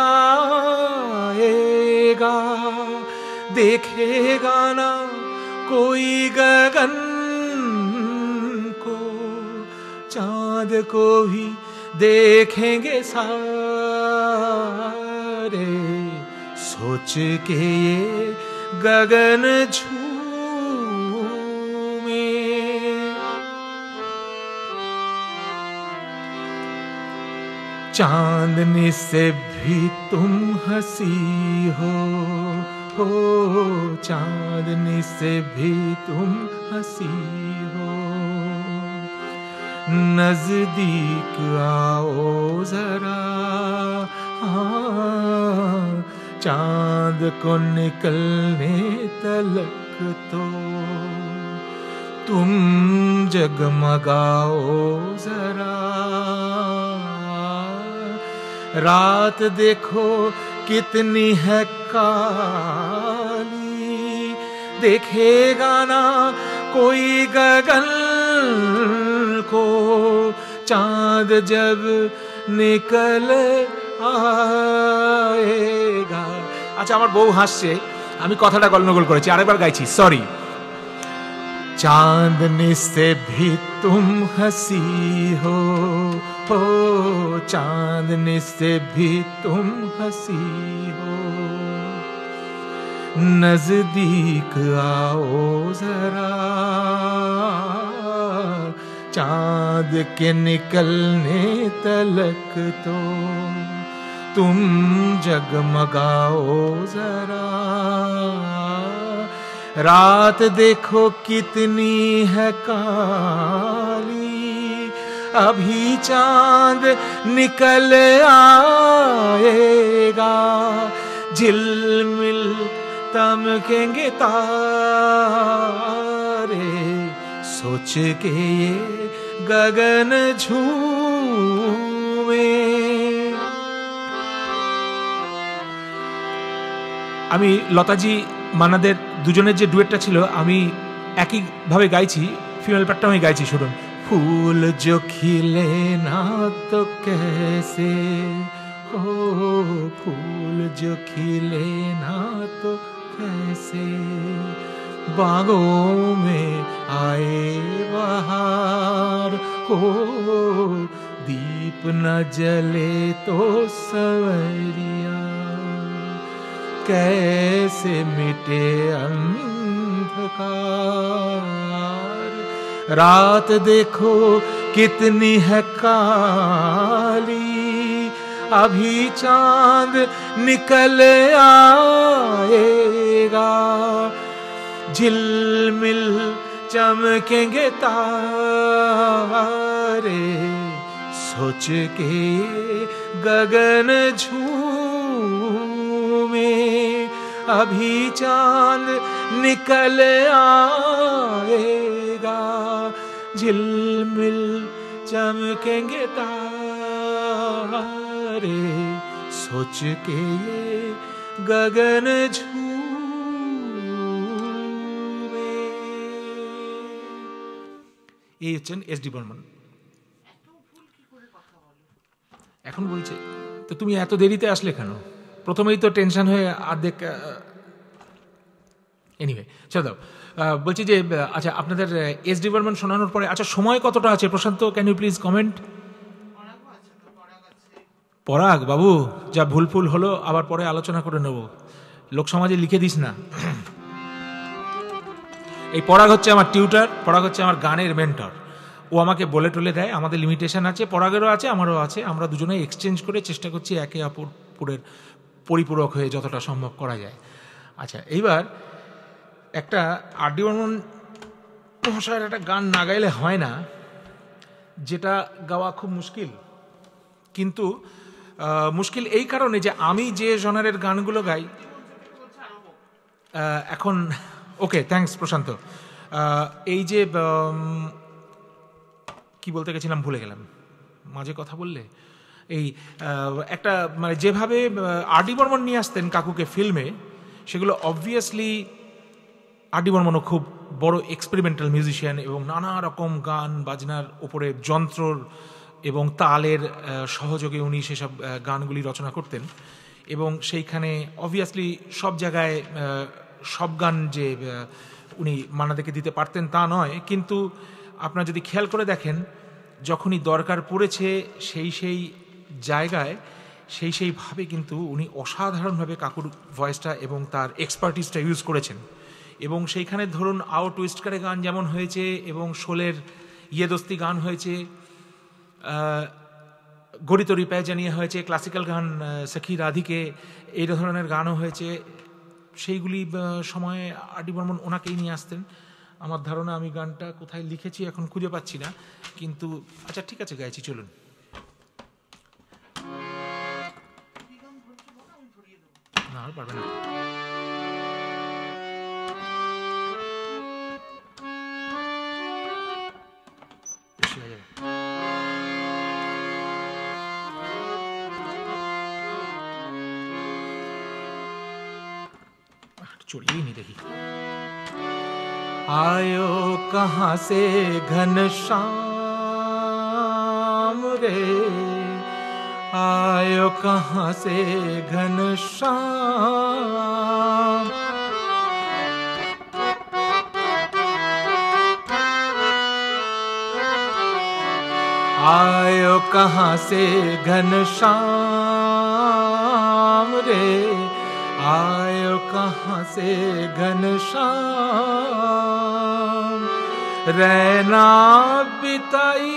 Speaker 1: आएगा, देखेगा ना कोई गगन को, चांद को भी देखेंगे सारे, सोच के ये गगन झूमे। चांदनी से भी तुम हंसी हो, हो चांदनी से भी तुम हंसी हो, नजदीक आओ जरा, हाँ चांद को निकलने तलक तो तुम जगमगाओ जरा, रात देखो कितनी है काली, देखेगा ना कोई गगन को, चांद जब निकल आएगा। আচ্ছা আমার বউ হাসছে, আমি কথাটা গন্ডগোল করেছি, আরেকবার গাইছি, সরি। चांदनी से भी तुम हंसी हो, हो चांदनी से भी तुम हंसी हो, नजदीक आओ जरा, चांद के निकलने तलक तो तुम जगमगाओ जरा, रात देखो कितनी है काली, अभी चांद निकल आएगा, झिलमिल तमकेंगे तारे, सोच के ये गगन झूमे। আমি লতাজি মানাদের দুজনের যে ডুয়েটটা ছিল আমি একইভাবে গাইছি, ফিমেল পার্টটা আমি গাইছি, শুনুন। ফুল जो खिले ना तो कैसे हो, फूल जो खिले ना तो कैसे, बागों में आए बहार हो, दीप न जले तो सवरिया, कैसे मिटे अंधकार, रात देखो कितनी है काली, अभी चांद निकल आएगा, झिलमिल चमकेंगे तारे, सोच के गगन झूमे, अभी चांद निकल आएगा, झिलमिल चमकेंगे तारे, सोच के ये गगन झूमे। এই হচ্ছেন এস ডি বর্মন। এখন বলছে তো তুমি এত দেরিতে আসলে কেন? প্রথমেই তো টেনশন হয়ে অর্ধেক। এনিওয়ে চলো, বলছি যে আচ্ছা আপনাদের এস ডি বর্মন শোনানোর পরে আচ্ছা সময় কতটা আছে Prashant, can you please comment? Parag বাবু যা ভুল ফুল হলো আবার পরে আলোচনা করে নেব, লোকসমাজে লিখে দিস না। এই পরাগ হচ্ছে আমার টিউটার, পরাগ হচ্ছে আমার গানের মেন্টর, ও আমাকে বলে টলে দেয়, আমাদের লিমিটেশন আছে, পরাগেরও আছে আমারও আছে, আমরা দুজনে এক্সচেঞ্জ করে চেষ্টা করছি একে অপরের পরিপূরক হয়ে যতটা সম্ভব করা যায়। আচ্ছা এইবার একটা আর ডি বর্মন মহাশয়ের একটা গান না গাইলে হয় না, যেটা গাওয়া খুব মুশকিল, কিন্তু মুশকিল এই কারণে যে আমি যে জনারের গানগুলো গাই এখন, ওকে থ্যাঙ্কস প্রশান্ত, এই যে কি বলতে গেছিলাম ভুলে গেলাম, মাঝে কথা বললে এই একটা মানে যেভাবে আর ডি বর্মন নিয়ে আসতেন কাকুকে ফিল্মে, সেগুলো অবভিয়াসলি আর ডি বর্মনও খুব বড় এক্সপেরিমেন্টাল মিউজিশিয়ান এবং নানা রকম গান বাজনার ওপরে যন্ত্রর এবং তালের সহযোগে উনি সেসব গানগুলি রচনা করতেন, এবং সেইখানে অবভিয়াসলি সব জায়গায় সব গান যে উনি মান্নাদেকে দিতে পারতেন তা নয়, কিন্তু আপনারা যদি খেয়াল করে দেখেন যখনই দরকার পড়েছে সেই সেই জায়গায় সেই সেইভাবে কিন্তু উনি অসাধারণভাবে কাকুর ভয়েসটা এবং তার এক্সপার্টিসটা ইউজ করেছেন, এবং সেইখানে ধরুন আও টুইস্ট করে গান যেমন হয়েছে এবং শোলের ইয়ে দোস্তি গান হয়েছে, গড়ি তরি প্যায় জানিয়ে হয়েছে, ক্লাসিক্যাল গান সখী রাধিকে এই ধরনের গানও হয়েছে, সেইগুলি সময়ে আর ডি বর্মন ওনাকেই নিয়ে আসতেন। আমার ধারণা আমি গানটা কোথায় লিখেছি এখন খুঁজে পাচ্ছি না, কিন্তু আচ্ছা ঠিক আছে গাইছি, চলুন। না আর পারবে না, বেশি হয়ে যাবে। चलिए नहीं देखी। आयो कहाँ से घनश्याम, रे आयो कहाँ से घनश्याम। आयो कहाँ से घनश्याम रे आयो कहाँ से घनश्याम। रैना बिताई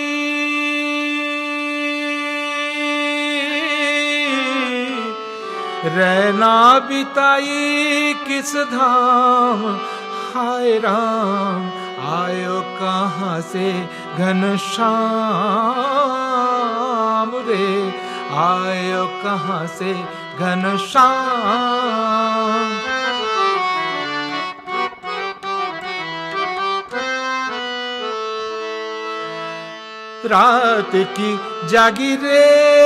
Speaker 1: रैना बिताई किस धाम हाय राम। आयो कहाँ से घनश्याम रे आयो कहाँ से घनश्याम। रात की जागी रे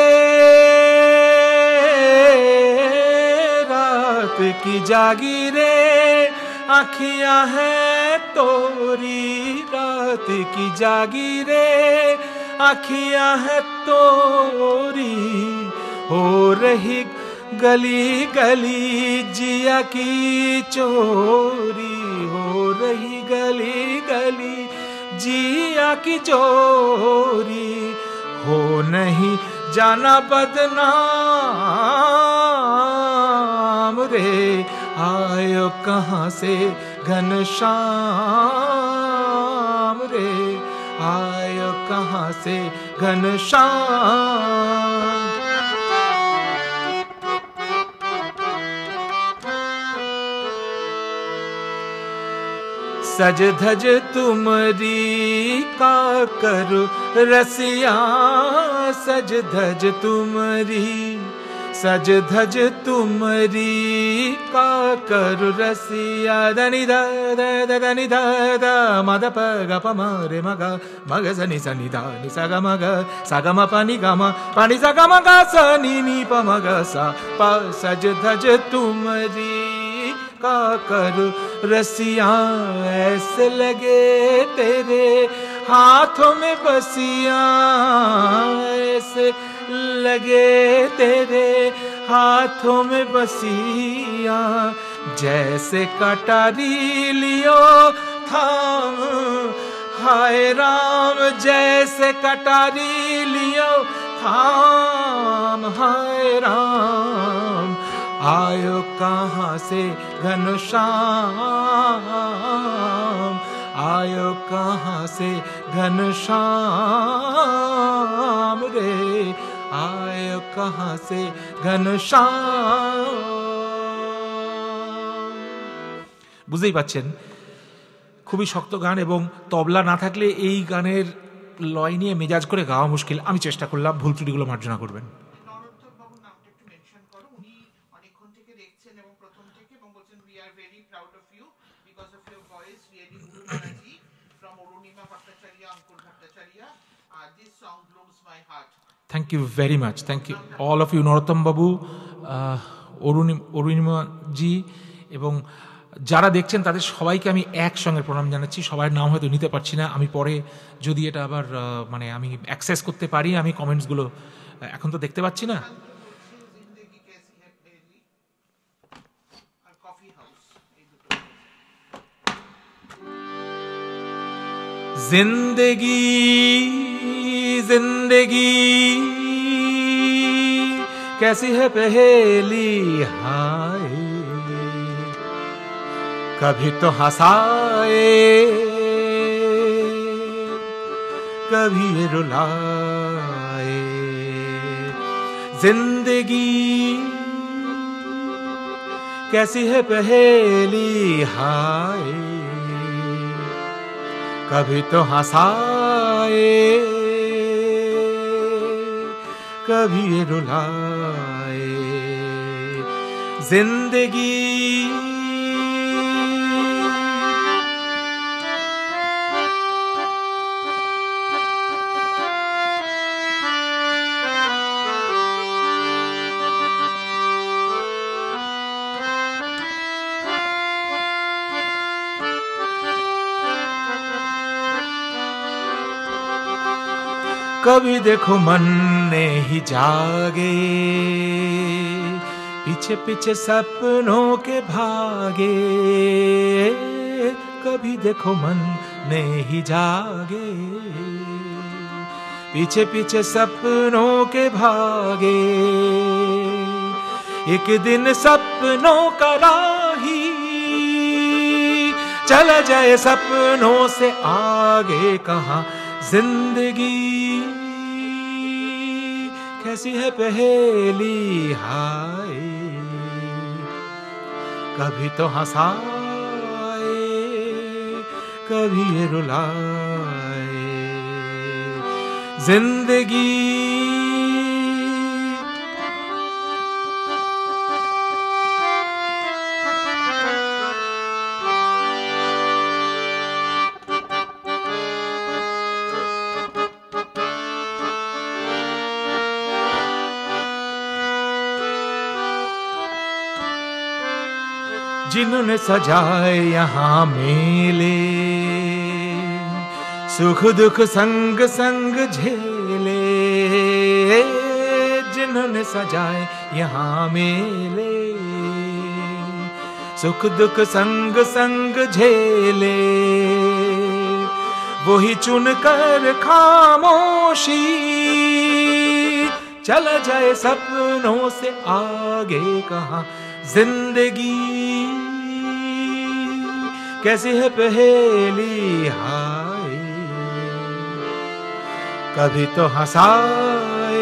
Speaker 1: रात की जागी रे आँखियाँ हैं तोरी। रात की जागी रे आँखियाँ हैं तोरी। हो रही गली गली जिया की चोरी। हो रही गली गली जिया की चोरी। हो नहीं जाना बदनाम रे आयो कहाँ से घनश्याम रे आयो कहाँ से घनश्याम। सज धज तुमरी का करो रसिया। सज धज तुमरी सज धज तुमरी का करो रसिया। धनि ध धनि ध मद प ग प म रे म ग म ग स नि स नि ध नि स ग म ग स ग म प नि ग म प नि स ग म ग स नि नि प म ग सा प। सज धज तुमरी का करो रसिया। ऐसे लगे तेरे हाथों में बसिया। ऐसे लगे तेरे हाथों में बसिया। जैसे कटारी लियो थाम हाय राम। जैसे कटारी लियो थाम हाय राम। आयो कहाँ से घनश्याम। आयो कहाँ से घनश्याम रे आयो कहाँ से ঘনশ্যাম। বুঝতেই পাচ্ছেন খুবই শক্ত গান এবং তবলা না থাকলে এই গানের লয় নিয়ে মেজাজ করে গাওয়া মুশকিল। আমি চেষ্টা করলাম, ভুল ত্রুটিগুলো মার্জনা করবেন। Thank you very much. Thank you all of you, Narottam Babu, Arunima জি এবং যারা দেখছেন তাদের সবাইকে আমি একসঙ্গে প্রণাম জানাচ্ছি। সবার নাম হয়তো নিতে পারছি না, আমি পরে যদি এটা আবার মানে আমি অ্যাক্সেস করতে পারি আমি কমেন্টসগুলো, এখন তো দেখতে পাচ্ছি না। जिंदगी जिंदगी कैसी है पहेली हाय। कभी तो हंसाए कभी रुलाए। जिंदगी कैसी है पहेली हाय। कभी तो हंसाए कभी रुलाए। जिंदगी कभी देखो मन ने ही जागे, पीछे पीछे सपनों के भागे, कभी देखो मन ने ही जागे, पीछे पीछे सपनों के भागे। एक दिन सपनों का राही चला जाए सपनों से आगे, कहाँ जिंदगी कैसी है पहेली हाय, कभी तो हंसाए कभी ये रुलाए जिंदगी। जिन्होंने सजाए यहाँ मेले, सुख दुख संग संग झेले, जिन्होंने सजाए यहाँ मेले, सुख दुख संग संग झेले, वही चुन कर खामोशी चला जाए सपनों से आगे, कहाँ जिंदगी कैसी है पहेली हाय, कभी तो हंसाए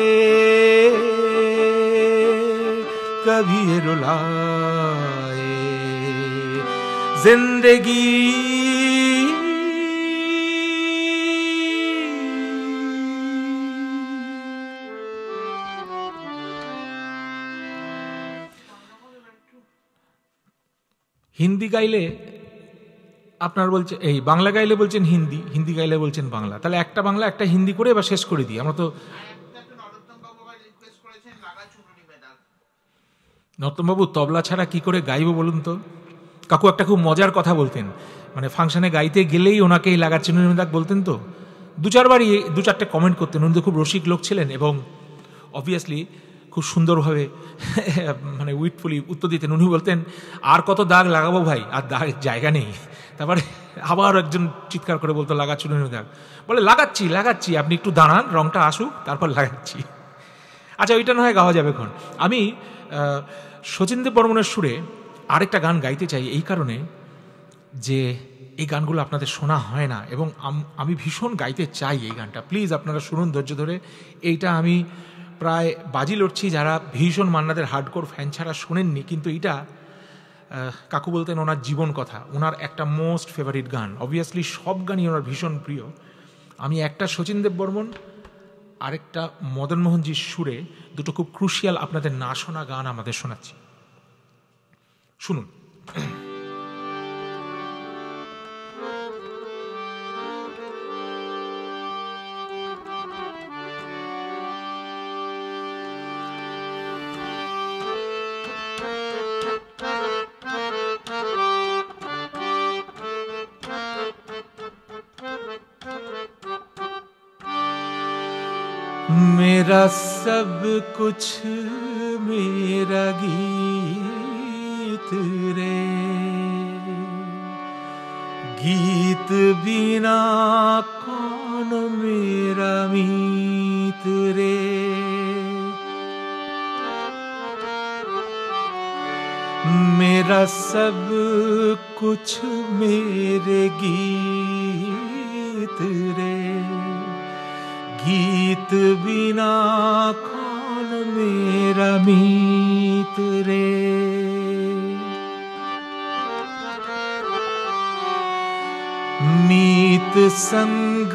Speaker 1: कभी रुलाए जिंदगी। হিন্দি গাইলে আপনার বলছে এই, বাংলা গাইলে বলছেন হিন্দি, হিন্দি গাইলে বলছেন বাংলা, তাহলে একটা বাংলা একটা হিন্দি করে এবার শেষ করে দিই আমরা তো। নর্তমবাবু তবলা ছাড়া কি করে গাইবো বলুন তো? কাকু একটা খুব মজার কথা বলতেন, মানে ফাংশনে গাইতে গেলেই ওনাকে এই লাগা চুনরি দাগ বলতেন, তো দু চারবারই দু চারটে কমেন্ট করতেন। উনি তো খুব রসিক লোক ছিলেন এবং অবভিয়াসলি খুব সুন্দরভাবে মানে উইটফুলি উত্তর দিতেন। উনি বলতেন আর কত দাগ লাগাবো ভাই, আর দাগ জায়গা নেই। তারপরে আবার একজন চিৎকার করে বলতো লাগা চুনরি দাগ, বলে লাগাচ্ছি লাগাচ্ছি আপনি একটু দাঁড়ান রংটা আসুক তারপর লাগাচ্ছি। আচ্ছা ওইটা না হয় গাওয়া যাবে এখন। আমি শচীনদেব বর্মনের সুরে আরেকটা গান গাইতে চাই এই কারণে যে এই গানগুলো আপনাদের শোনা হয় না এবং আমি ভীষণ গাইতে চাই এই গানটা। প্লিজ আপনারা শুনুন ধৈর্য ধরে। এইটা আমি প্রায় বাজি লড়ছি যারা ভীষণ মান্নাদের হার্ডকোর ফ্যান ছাড়া শোনেননি, কিন্তু এইটা কাকু বলতেন ওনার জীবন কথা, ওনার একটা মোস্ট ফেভারিট গান। অবভিয়াসলি সব গানই ওনার ভীষণ প্রিয়। আমি একটা শচীনদেব বর্মন আরেকটা মদন মোহনজির সুরে দুটো খুব ক্রুশিয়াল আপনাদের না শোনা গান আমাদের শোনাচ্ছি, শুনুন। मेरा सब कुछ मेरा गीत रे, गीत बिना कौन मेरा मीत रे, मेरा सब कुछ मेरे गीत रे, गीत बिना कौन मेरा मीत रे, मीत संग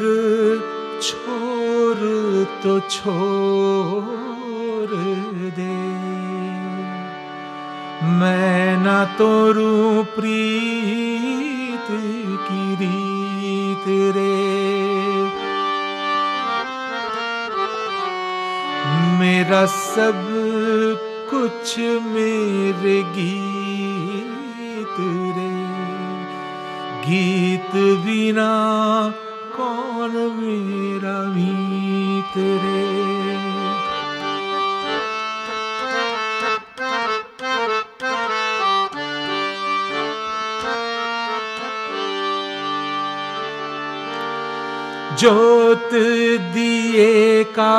Speaker 1: छोड़ तो छोड़ दे, मैं न तोड़ूं प्रीत की रीत रे, मेरा सब कुछ मेरे गीत रे, गीत बिना कौन मेरा मीत मीत रे। जोत दिए का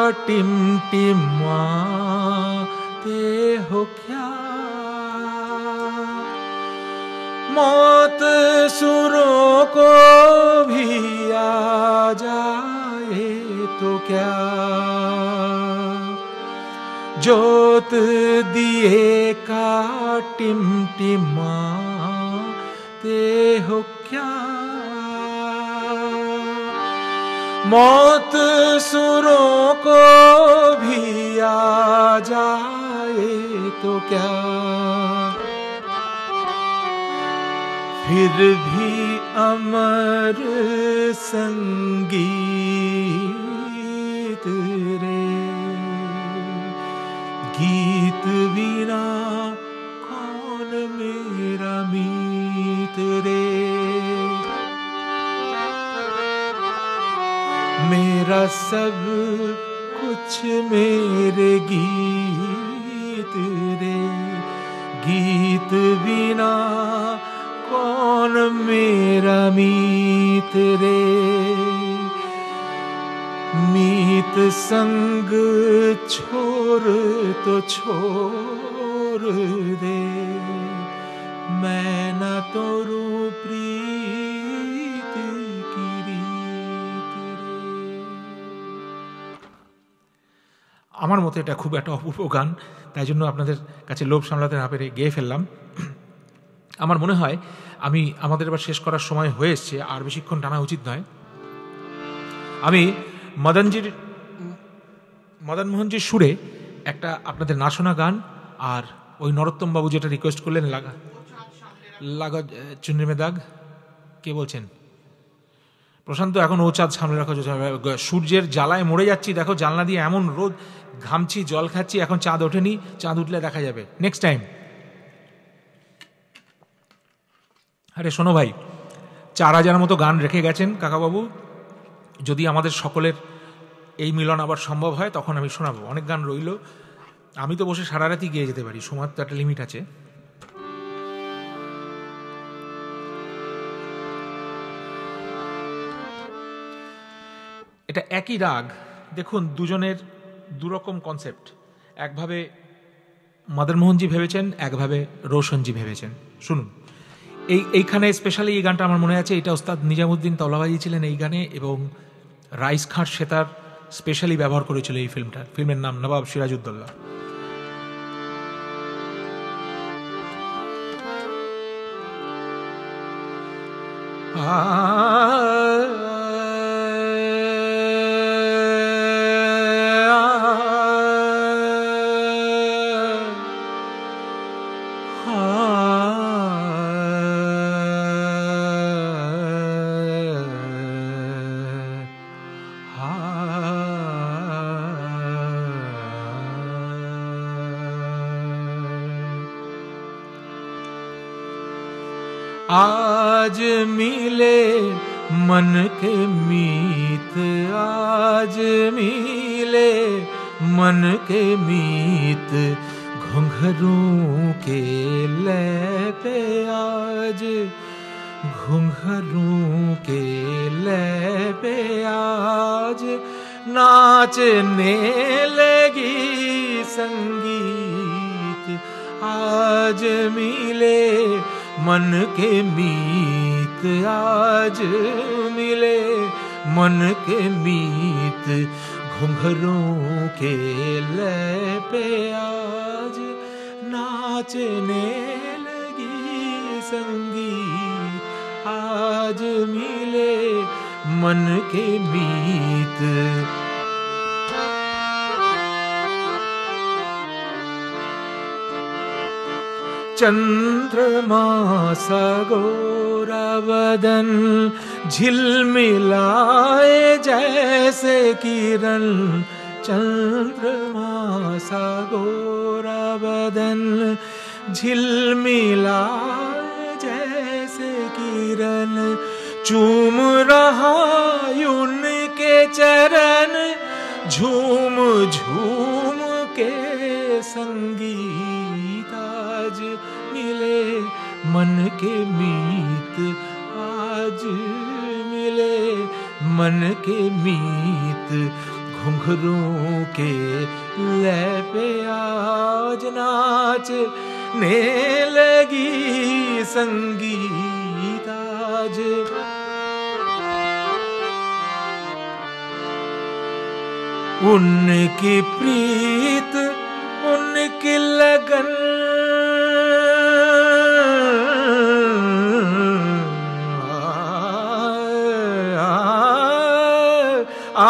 Speaker 1: टिमटिमाते हो क्या, मौत सुरों को भी आ जाए तो क्या। जोत दिए का टिमटिमाते हो क्या, मौत सुरों को भी आ जाए तो क्या। फिर भी अमर संगीत रे, गीत बिना कौन मेरा मीत रे। मेरा सब कुछ मेरे गीत रे, गीत बिना कौन मेरा मीत रे। मीत संग छोड़ तो छोड़ दे, मैं न तोरू प्रीत की रीत रे। আমার মতে এটা খুব একটা অপূর্ব গান, তাই জন্য আপনাদের কাছে লোভ সামলাতে না পেরে গেয়ে ফেললাম। আমার মনে হয় আমি আমাদের এবার শেষ করার সময় হয়ে এসছে, আর বেশিক্ষণ টানা উচিত নয়। আমি মদনজির মদন মোহনজির সুরে একটা আপনাদের না শোনা গান, আর ওই নরোত্তম বাবু যেটা রিকোয়েস্ট করলেন লাগা লাগা চুন্নি মে দাগ, কে বলছেন? প্রশান্ত, এখন ও চাঁদ সামনে রাখা, সূর্যের জ্বালায় মরে যাচ্ছি, দেখো জানলা দিয়ে এমন রোদ, ঘামছি, জল খাচ্ছি, এখন চাঁদ ওঠেনি, চাঁদ উঠলে দেখা যাবে নেক্সট টাইম। আরে শোনো ভাই, চার হাজার মতো গান রেখে গেছেন কাকাবাবু, যদি আমাদের সকলের এই মিলন আবার সম্ভব হয় তখন আমি শোনাবো। অনেক গান রইল, আমি তো বসে সারা রাতি গিয়ে যেতে পারি, সময় তো একটা লিমিট আছে। এটা একই রাগ, দেখুন দুজনের দুরকম কনসেপ্ট, একভাবে মদন মোহনজি ভেবেছেন, একভাবে রোশনজি ভেবেছেন। শুনুন, এই এইখানে স্পেশালি এই গানটা আমার মনে আছে, এটা ওস্তাদ নিজামুদ্দিন তওলাবাজি ছিলেন এই গানে, এবং রাইস খান সেতার স্পেশালি ব্যবহার করেছিল এই ফিল্মটার। ফিল্মের নাম নবাব সিরাজউদ্দৌলা। आज मिले मन के मीत, आज मिले मन के मीत, घुंघरूं के लय पे आज, घुंघरूं के लय पे आज, नाचने लगी संगीत। आज मिले मन के मीत, आज मिले मन के मीत, घुंघरूं के लय पे आज, नाचने लगी संगीत। आज मिले मन के मीत। चंद्रमा सा गोरा बदन झिलमिलाए जैसे किरण, चंद्रमा सा गोरा बदन झिलमिलाए जैसे किरण, चूम रहा उनके चरण झूम झूम के संगीत आज मिले, मन के मीत आज मिले, मन के मीत घुंघरूं के लय पे आज नाचने लगी संगीत आज। उनकी प्रीत उनकी लगन आ, आ, आ,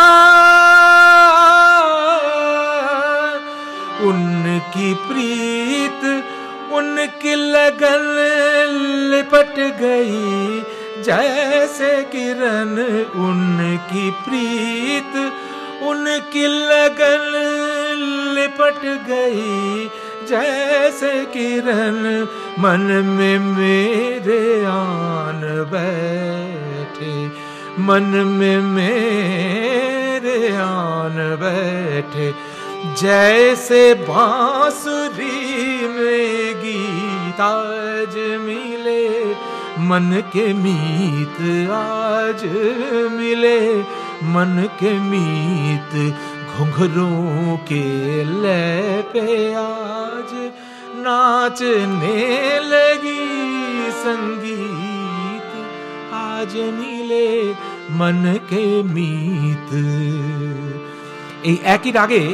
Speaker 1: उनकी प्रीत उनकी लगन लिपट गई जैसे किरण, उनकी प्रीत उनकी लगन लिपट गई जैसे किरण, मन में मेरे आन बैठे, मन में मेरे आन बैठे, जैसे बांसुरी में गीत आज मिले, मन के मीत आज मिले, मन के मीत घुंघरूं के लय पे आज नाचने लगी संगीत आज मिले, मन के मीत। এই একই রাগে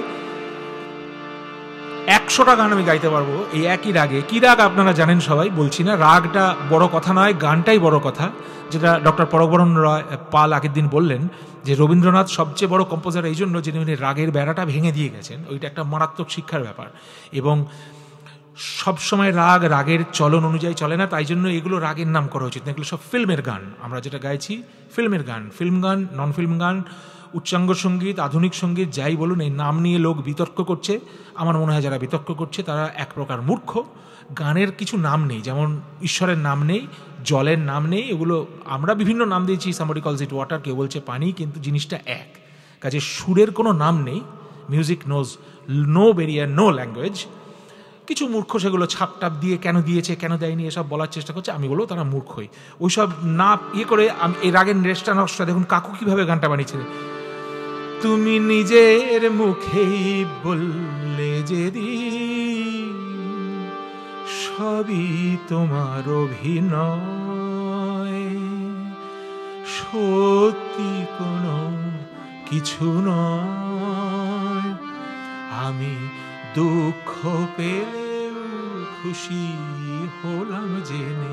Speaker 1: একশোটা গান আমি গাইতে পারবো, এই একই রাগে। কি রাগ আপনারা জানেন সবাই, বলছি না, রাগটা বড় কথা নয়, গানটাই বড় কথা। যেটা ডক্টর পরবরণ রায় পাল আগের দিন বললেন যে রবীন্দ্রনাথ সবচেয়ে বড় কম্পোজার এই জন্য যিনি উনি রাগের বেড়াটা ভেঙে দিয়ে গেছেন, ওইটা একটা মারাত্মক শিক্ষার ব্যাপার। এবং সবসময় রাগ রাগের চলন অনুযায়ী চলে না, তাই জন্য এগুলো রাগের নাম করা উচিত না, এগুলো সব ফিল্মের গান। আমরা যেটা গাইছি ফিল্মের গান, ফিল্ম গান, নন ফিল্ম গান, উচ্চাঙ্গ সঙ্গীত, আধুনিক সঙ্গীত, যাই বলুন, এই নাম নিয়ে লোক বিতর্ক করছে। আমার মনে হয় যারা বিতর্ক করছে তারা এক প্রকার মূর্খ। গানের কিছু নাম নেই, যেমন ঈশ্বরের নাম নেই, জলের নাম নেই, এগুলো আমরা বিভিন্ন নাম দিয়েছি, সামবডি কলস ইট ওয়াটার, কেউ বলছে পানি, কিন্তু জিনিসটা এক। কাজে সুরের কোনো নাম নেই, music knows no barrier, no language. কিছু মূর্খ সেগুলো ছাপটাপ দিয়ে কেন দিয়েছে কেন দেয়নি এসব বলার চেষ্টা করছে, আমি বলবো তারা মূর্খই। ওইসব না ইয়ে করে আমি এই রাগের রেস্টা নকশা দেখুন কাকু কিভাবে গানটা বানিয়েছে। তুমি নিজের মুখেই বললে যেদিন সবই তোমার অভিনয়, সত্যি কোনো কিছু নয়, আমি দুঃখ পেলেও খুশি হলাম জেনে।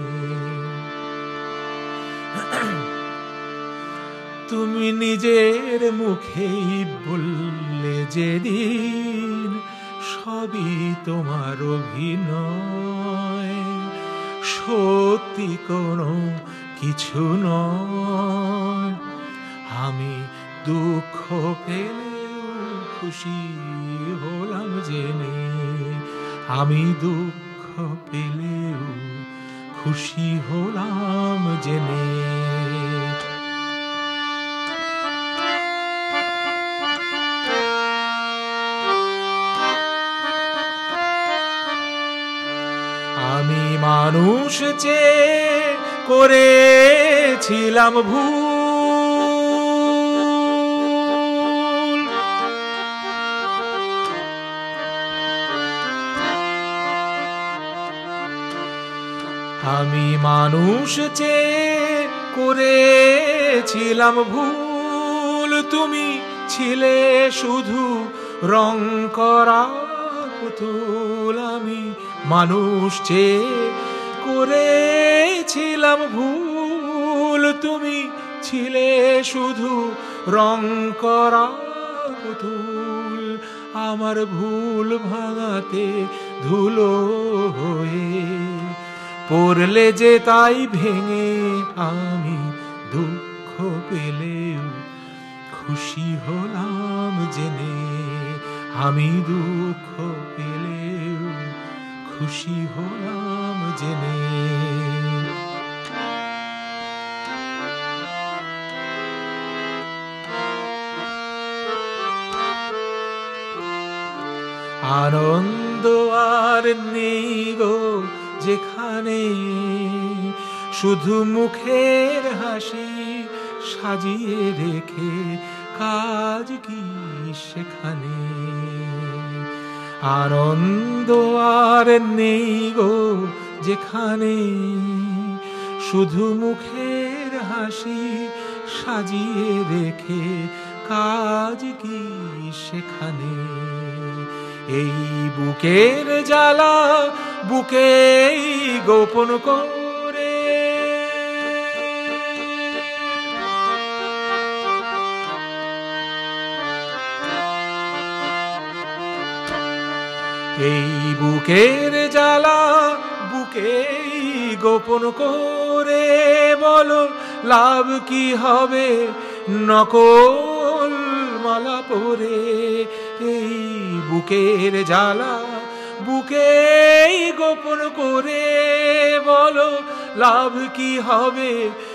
Speaker 1: তুমি নিজের মুখেই বললে যেদিন সবই তোমার অভিনয়, সত্যি কোনো কিছু নয়, আমি দুঃখ পেলেও খুশি হলাম জেনে, আমি দুঃখ পেলেও খুশি হলাম জেনে। আমি মানুষ চেয়ে করেছিলাম ভুল, আমি মানুষ চেয়ে করেছিলাম ভুল, তুমি ছিলে শুধু রং করা পুতুল, আমি মানুষ চেয়ে করেছিলাম ভুল, তুমি ছিলে শুধু রং করা পুতুল, আমার ভুল ভাঙাতে ধুলো হয়ে পড়লে যে তাই ভেঙে, আমি দুঃখ পেলেও খুশি হলাম জেনে, আমি দুঃখ পেলেও খুশি হলাম জেনে। আনন্দ আর নেই গো যেখানে, শুধু মুখের হাসি সাজিয়ে রেখে কাজ কি সেখানে। আনন্দ আর নেই গো যেখানে, শুধু মুখের হাসি সাজিয়ে রেখে কাজ কি সেখানে। এই বুকের জ্বালা বুকেই গোপন করে, এই বুকের জ্বালা বুকেই গোপন করে, বলো লাভ কি হবে নকল মালা পরে। এই বুকের জ্বালা বুকেই গোপন করে, বলো লাভ কি হবে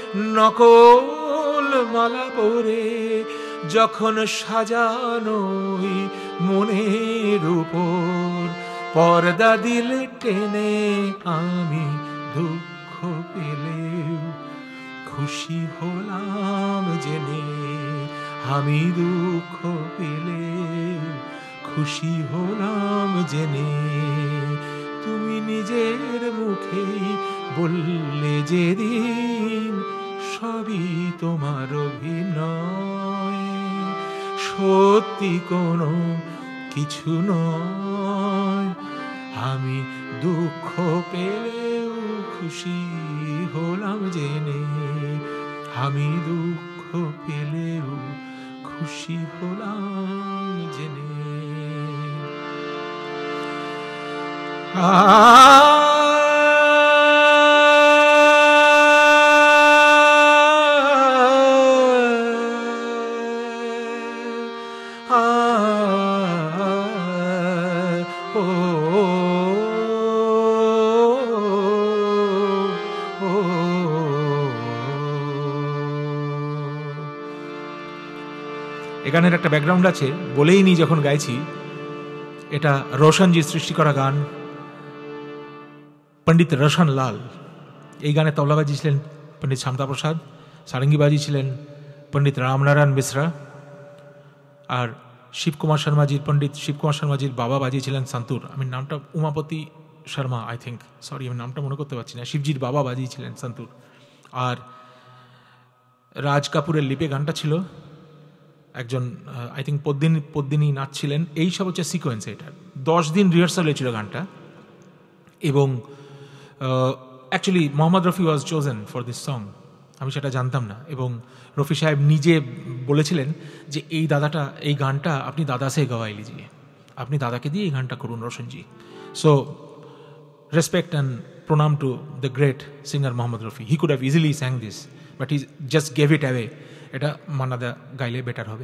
Speaker 1: নকল মালা পরে। যখন সাজানোই মনের উপর পর্দা দিলে টেনে, আমি দুঃখ পেলেও খুশি হলাম জেনে। আমি দুঃখ পেলেও খুশি হলাম জেনে। তুমি নিজের মুখেই বললে যেদিন সবই তোমার অভিনয়, সত্যি কোনো কিছু নয়। আমি দুঃখ পেলেও খুশি হলাম জেনে, আমি দুঃখ পেলেও খুশি হলাম জেনে। আ গানের একটা ব্যাকগ্রাউন্ড আছে, বলেই নি যখন গাইছি। এটা রোশনজি সৃষ্টি করা গান, পণ্ডিত রোশন লাল। এই গানে তবলা বাজিয়েছিলেন পণ্ডিত শামতা প্রসাদ, সারেঙ্গি বাজিয়েছিলেন পণ্ডিত রামনারায়ণ মিশ্রা, আর শিবকুমার শর্মাজির পণ্ডিত শিবকুমার শর্মাজির বাবা বাজিয়েছিলেন সন্তুর। আমি নামটা Umapati Sharma I think, sorry আমি নামটা মনে করতে পারছি না। শিবজির বাবা বাজিয়েছিলেন সন্তুর। আর রাজ কাপুরের লিপে গানটা ছিল, একজন আই থিঙ্ক পদ্মিনী পদ্মিনী নাচছিলেন। এই সব হচ্ছে সিকোয়েন্স। এটা দশ দিন রিহার্সাল হয়েছিল গানটা, এবং actually Mohammad Rafi was chosen for this song. আমি সেটা জানতাম না, এবং রফি সাহেব নিজে বলেছিলেন যে এই দাদাটা, এই গানটা আপনি দাদা সে গওয়াই লিজিয়ে, আপনি দাদাকে দিয়ে এই গানটা করুন রোশনজি। So respect and pranam to the great singer Mohammad Rafi. He could have easily sang this, but he just gave it away. এটা মান্নাদা গাইলে বেটার হবে।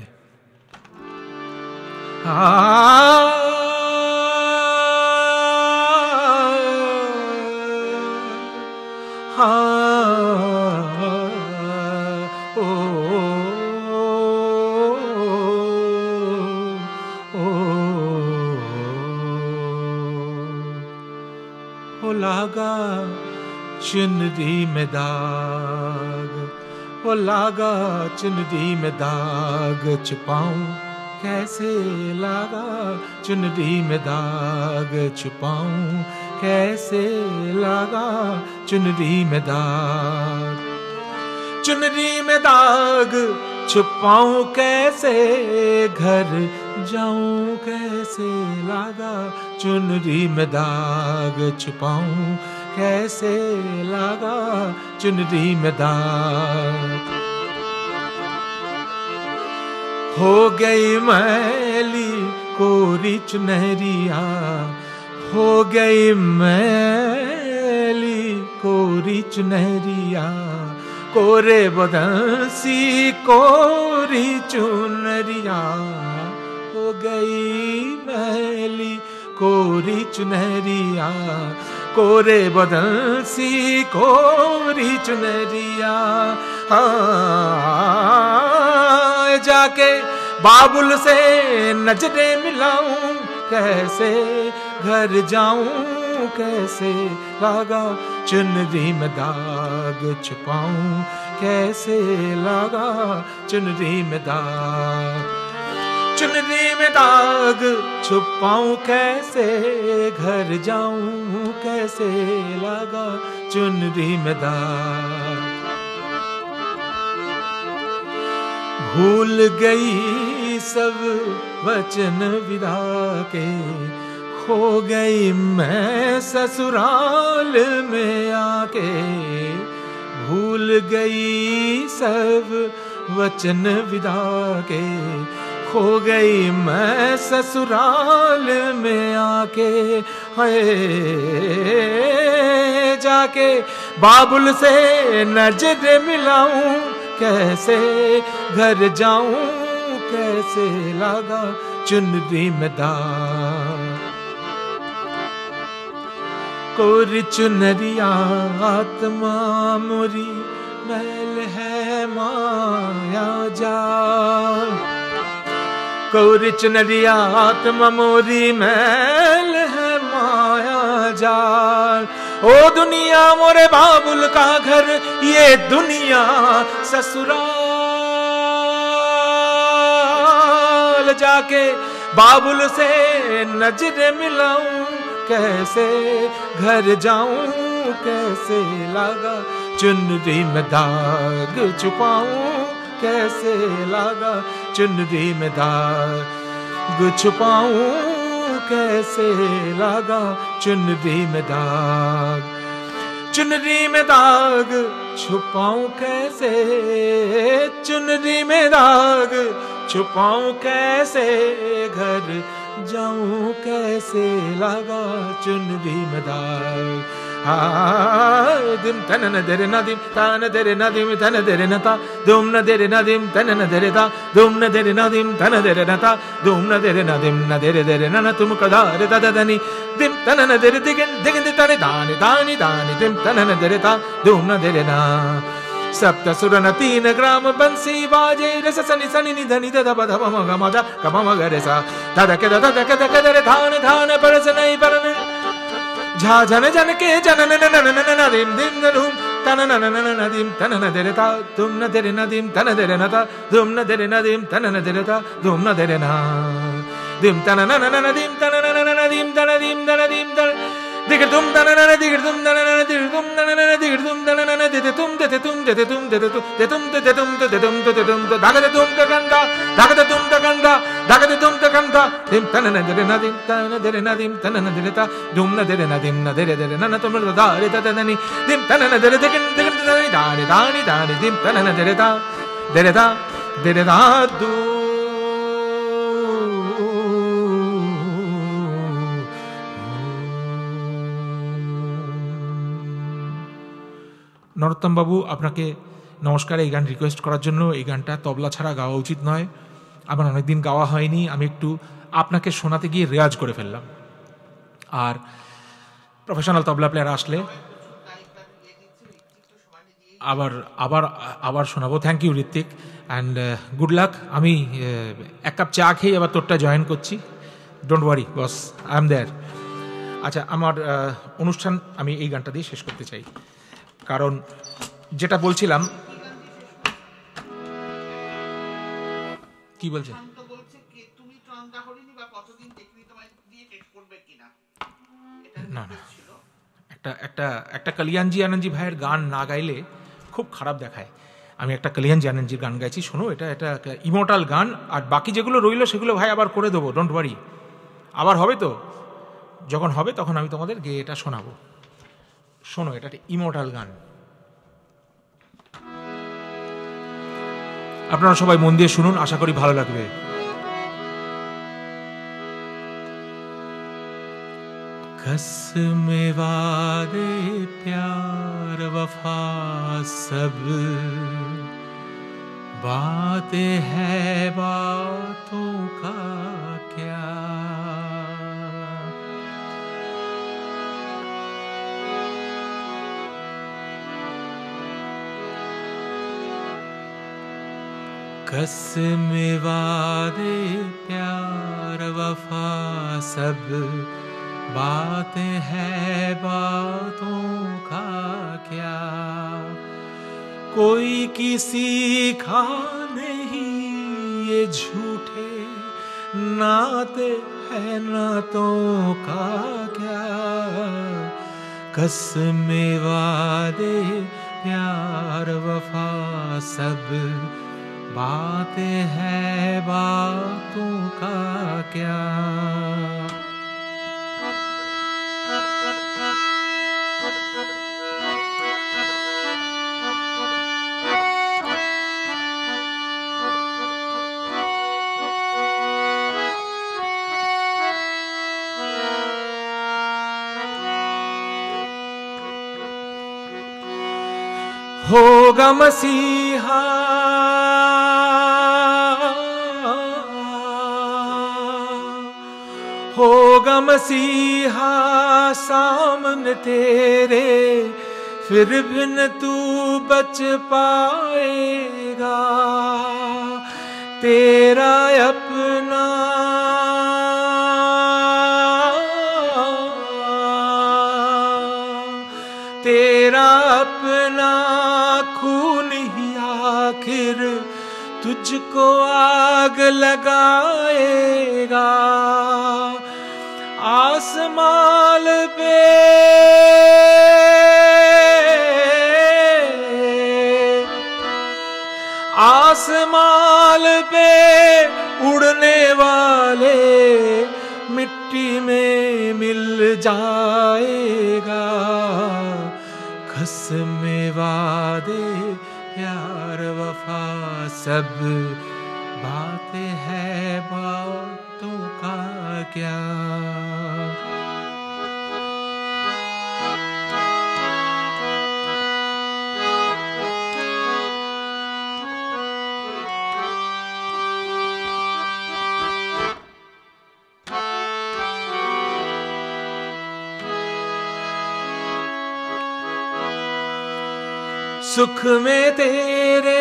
Speaker 1: ओ लागा चुनरी में दाग, वो लागा चुनरी में दाग, छुपाऊं कैसे लागा चुनरी में दाग, छुपाऊं कैसे लागा चुनरी में दाग। चुनरी में दाग छुपाऊं कैसे, घर जाऊं कैसे लागा चुनरी में दाग, छुपाऊं कैसे लागा चुनरी में दाग। हो गई मैली कोरी चुनरिया, हो गई मैली कोरी चुनरिया, कोरे बदन सी कोरी चुनरिया, हो गई मैली कोरी चुनरिया, कोरे बदन सी कोरी चुनरिया। हाँ, जाके बाबुल से नजरें मिलाऊं, कैसे घर जाऊं कैसे लागा चुनरी में दाग छुपाऊं कैसे लागा चुनरी में दाग चुनरी में दाग छुपाऊं कैसे घर जाऊं कैसे लागा चुनरी में दाग भूल गई सब वचन विदा के खो गई मैं ससुराल में आके भूल गई सब वचन विदा के खो गई मैं ससुराल में आके हाय जाके बाबुल से नजर मिलाऊं कैसे घर जाऊं कैसे लागा चुनरी में दाग कोरी चुनरिया आत्मा मोरी मैल है माया जा कोरी चुनरिया आत्मा मोरी मैल है माया जाल ओ दुनिया मोरे बाबुल का घर ये दुनिया ससुराल जाके बाबुल से नजर मिलाऊं कैसे घर जाऊं कैसे लागा चुनरी में दाग छुपाऊं कैसे लागा चुनरी में दाग छुपाऊं कैसे लागा चुनरी में दाग चुनरी में दाग छुपाऊं कैसे चुनरी में दाग छुपाऊं कैसे घर जाऊं कैसे लागा चुनरी में दाग दिम तन न दरे न दिम तान दरे न दिम तन दरे न ता दुम न दरे न दिम तन न दरे ता दुम न दरे न दिम तन दरे न ता दुम न दरे न दिम न दरे दरे न तुम कदा रे दा दनी दिम तन न दरे दिगन दिगन तने दानी दानी दानी दिम तन न दरे ता दुम न दरे न सप्त सुर न तीन ग्राम बंसी बाजे रस सनि सनि नि धनि द ब ध म ग म द क म ग रे सा द द के द द के द के द धान धान परस नहीं परन झा झन झन के जन न न न न न दिम दिम धूम तन न न न न दिम तन न दरे ता तुम न दरे न दिम तन दरे न ता तुम न दरे न दिम तन न दरे ता तुम न दरे न दिम तन न न न दिम तन न न न दिम तन दिम तन दिम तन दिगर तुम तन न न दिगर तुम तन न दिगर तुम तन न न दिगर तुम तन न दे तुम दे तुम दे तुम दे तुम दे तुम दे तुम दे तुम दे तुम धाग दे तुम का गंगा धाग दे तुम का गंगा धाग दे तुम का गंगा दिम तन न दरे न दिम तन दरे न दिम तन न दरे ता दुम न दरे न दिम न दरे दरे न तुम न दा रे ता दनी दिम तन न दरे दिगन दिगन दनी दानी दानी दानी दिम तन न दरे ता दरे ता दरे ता दू নরোত্তম বাবু আপনাকে নমস্কার। এই গান রিকোয়েস্ট করার জন্য। এই গানটা তবলা ছাড়া গাওয়া উচিত নয়, আমার অনেকদিন গাওয়া হয়নি, আমি একটু আপনাকে শোনাতে গিয়ে রেয়াজ করে ফেললাম। আর প্রফেশনাল তবলা প্লেয়ার আসলে আবার আবার আবার শোনাবো। Thank you Ritwik, and good luck. আমি এক কাপ চা খেয়ে আবার তোরটা জয়েন করছি, don't worry boss, I am there. আচ্ছা, আমার অনুষ্ঠান আমি এই গানটা দিয়ে শেষ করতে চাই, কারণ যেটা বলছিলাম। কি বলছে? না না, একটা একটা একটা কলিয়ানজি আনন্দজি ভাইয়ের গান না গাইলে খুব খারাপ দেখায়। আমি একটা কলিয়ানজি আনন্দজির গান গাইছি, শোনো, এটা এটা ইমোর্টাল গান। আর বাকি যেগুলো রইলো সেগুলো ভাই আবার করে দেবো, ডোন্ট ওয়ারি। আবার হবে তো, যখন হবে তখন আমি তোমাদের গিয়ে এটা শোনাবো। শোনো, এটা একটা ইমোর্টাল গান, আপনারা সবাই মন দিয়ে শুনুন, আশা করি ভালো লাগবে। कसम वादे प्यार वफा सब बातें है बातों का क्या, कसम वादे प्यार वफा सब बातें है बातों का क्या, कोई किसी का नहीं ये झूठे नाते है नातों का क्या। कसम वादे प्यार वफा सब बातें है बातों का क्या। होगा मसीहा होगा मसीहा सामने तेरे, फिर भी न तू बच पाएगा। तेरा अपना तेरा अपना खून ही आखिर तुझको आग लगाएगा। आसमान पे आसमान पे उड़ने वाले मिट्टी में मिल जाएगा। कसम वादे प्यार वफा सब बातें है बातों का क्या। सुख में तेरे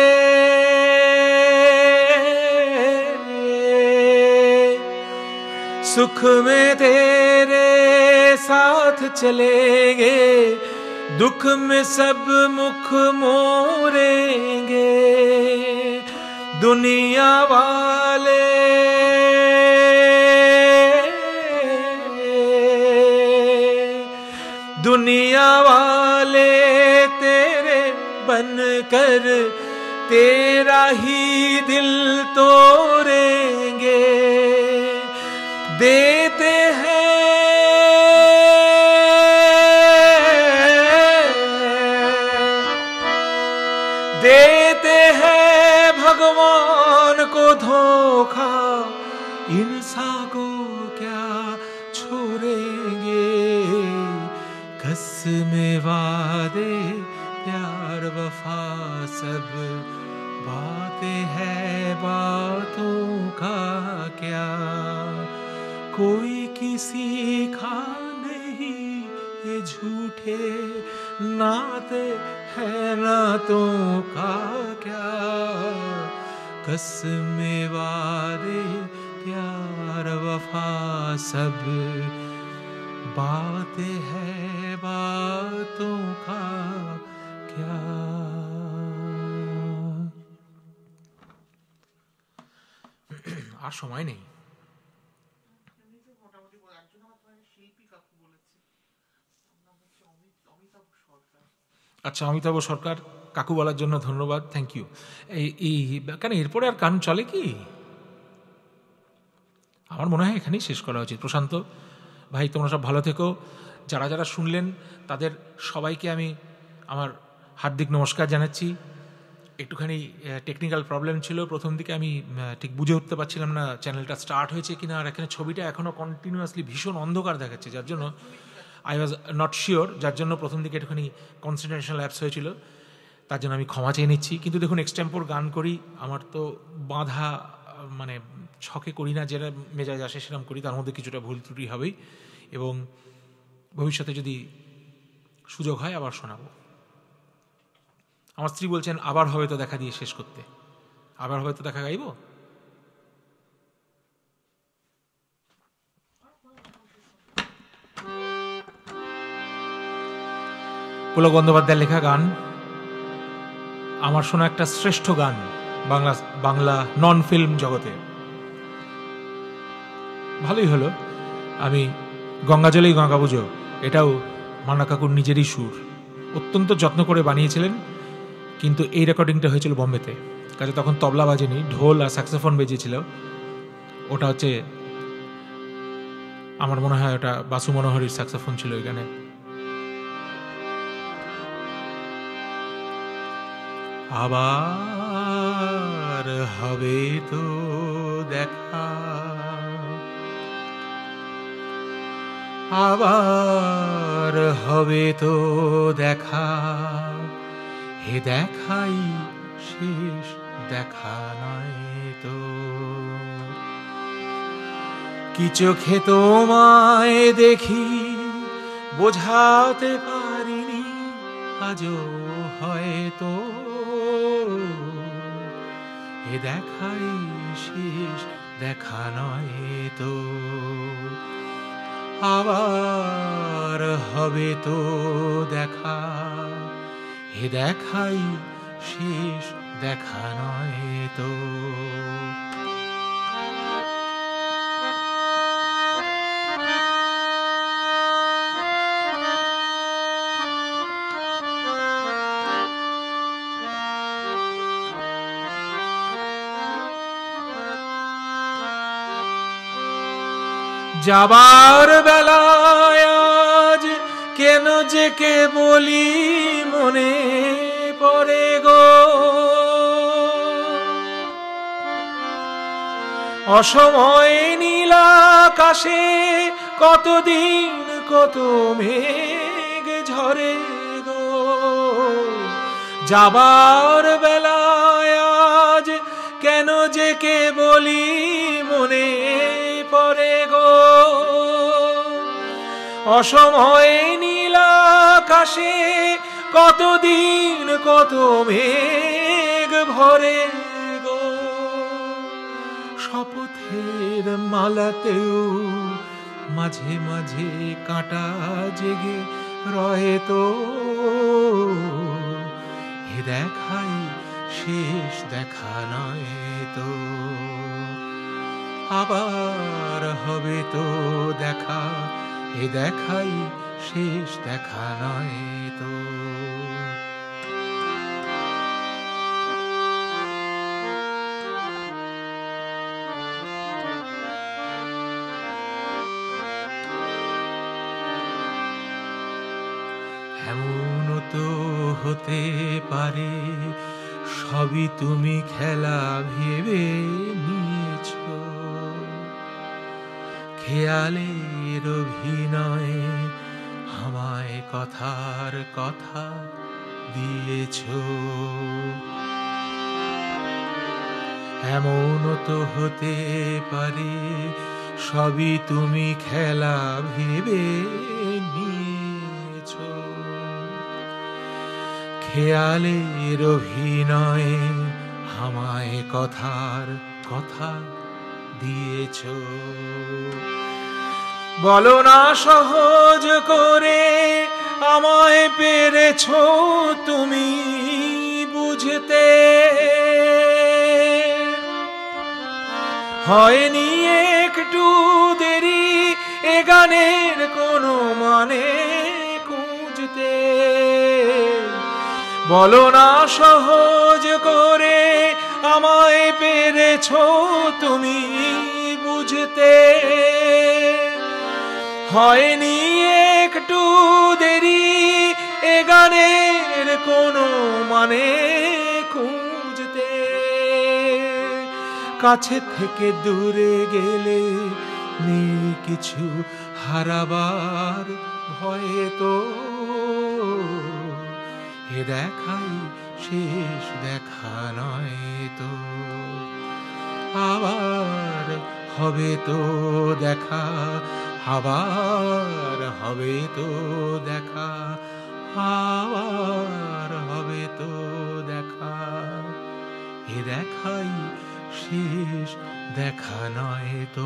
Speaker 1: सुख में तेरे साथ चलेंगे, दुख में सब मुख मोड़ेंगे। दुनिया वाले दुनिया वाले तेरे बनकर तेरा ही दिल तोड़ेंगे। देते हैं देते हैं भगवान को धोखा, इंसान को क्या छोड़ेंगे। कसम वादे प्यार वफा सब बातें है बातों का क्या। कोई किसी का नहीं ये झूठे नाते है नातों का क्या। कसम वादे प्यार वफा सब बातें है बातों का क्या। আর সময় নেই। আচ্ছা, অমিতাভ সরকার কাকু বলার জন্য ধন্যবাদ, থ্যাংক ইউ। এই কেন এরপরে আর গান চলে কি? আমার মনে হয় এখানেই শেষ করা উচিত। প্রশান্ত ভাই, তোমরা সব ভালো থেকো। যারা যারা শুনলেন তাদের সবাইকে আমি আমার হার্দিক নমস্কার জানাচ্ছি। একটুখানি টেকনিক্যাল প্রবলেম ছিল, প্রথম দিকে আমি ঠিক বুঝে উঠতে পারছিলাম না চ্যানেলটা স্টার্ট হয়েছে কিনা। আর এখানে ছবিটা এখনও কন্টিনিউয়াসলি ভীষণ অন্ধকার দেখাচ্ছে, যার জন্য আই ওয়াজ নট শিওর, যার জন্য প্রথম দিকে একটুখানি কনসেন্ট্রেশন ল্যাপস হয়েছিল। তার জন্য আমি ক্ষমা চেয়ে নিচ্ছি। কিন্তু দেখুন, এক্সটেম্পোর গান করি, আমার তো বাঁধা মানে ছকে করি না, যেটা মেজাজ আসে সেরকম করি, তার মধ্যে কিছুটা ভুল ত্রুটি হবেই। এবং ভবিষ্যতে যদি সুযোগ হয় আবার শোনাবো। আমার স্ত্রী বলছেন আবার হবে তো দেখা দিয়ে শেষ করতে। আবার হয়তো দেখা গাইব। পুলক বন্দ্যোপাধ্যায়ের লেখা গান, আমার শোনা একটা শ্রেষ্ঠ গান বাংলা বাংলা নন ফিল্ম জগতে। ভালোই হলো, আমি গঙ্গা জলেই গঙ্গা পুজো, এটাও মান্না কাকুর নিজেরই সুর, অত্যন্ত যত্ন করে বানিয়েছিলেন। কিন্তু এই রেকর্ডিংটা হয়েছিল বম্বেতে, কাজে তখন তবলা বাজেনি, ঢোল আর স্যাক্সোফোন বেজেছিল। ওটা হচ্ছে আমার মনে হয় ওটা বাসু মনোহরির স্যাক্সোফোন ছিল ওই গানে। আবার হবে তো দেখা, আবার হবে তো দেখা, হে দেখাই শেষ দেখা নয় তো। কি চোখে তোমায় দেখি বোঝাতে পারিনি আজও হয়তো, হে দেখাই শেষ দেখা নয় তো। আবার হবে তো দেখা, হে দেখাই শেষ দেখা নয় তো। যাবার বেলায় আজ কেন যে কে বলি মনে পড়ে গো, অসময় নীল আকাশে কতদিন কত মেঘ ঝরে গো। যাবার বেলায় আজ কেন যে কে বলি মনে পড়ে গো, অসময় নীল আকাশে কতদিন কত মেঘ ভরে গো। শপথের মালাতেও মাঝে মাঝে কাঁটা জেগে রয়ে তো, হে দেখাই শেষ দেখা নয় তো। আবার হবে তো দেখা, এ দেখাই শেষ দেখা নয় তো। এমন তো হতে পারে সবই তুমি খেলা ভেবে নিয়েছ, খেয়ালের অভিনয়ে আমায় কথার কথা দিয়েছ। এমন তো হতে পারে সবই তুমি খেলা ভেবে নিয়েছ, খেয়ালের অভিনয়ে আমায় কথার কথা দিয়েছ। বলো না সহজ করে আমায় পেরেছ তুমি বুঝতে, হয়নি একটু দেরি এ গানের কোনো মানে খুঁজতে। বলো না সহজ করে আমায় পেরেছ তুমি বুঝতে, হয়নি একটু দেরি এ গানের কোনো মানে খুঁজতে। কাছে থেকে দূরে গেলে নেই কিছু হারাবার ভয়ে তো, এ দেখাই শেষ দেখা নয় তো। আবার হবে তো দেখা, আবার হবে তো দেখা, আবার হবে তো দেখা, এ এ দেখাই শেষ দেখা নয় তো।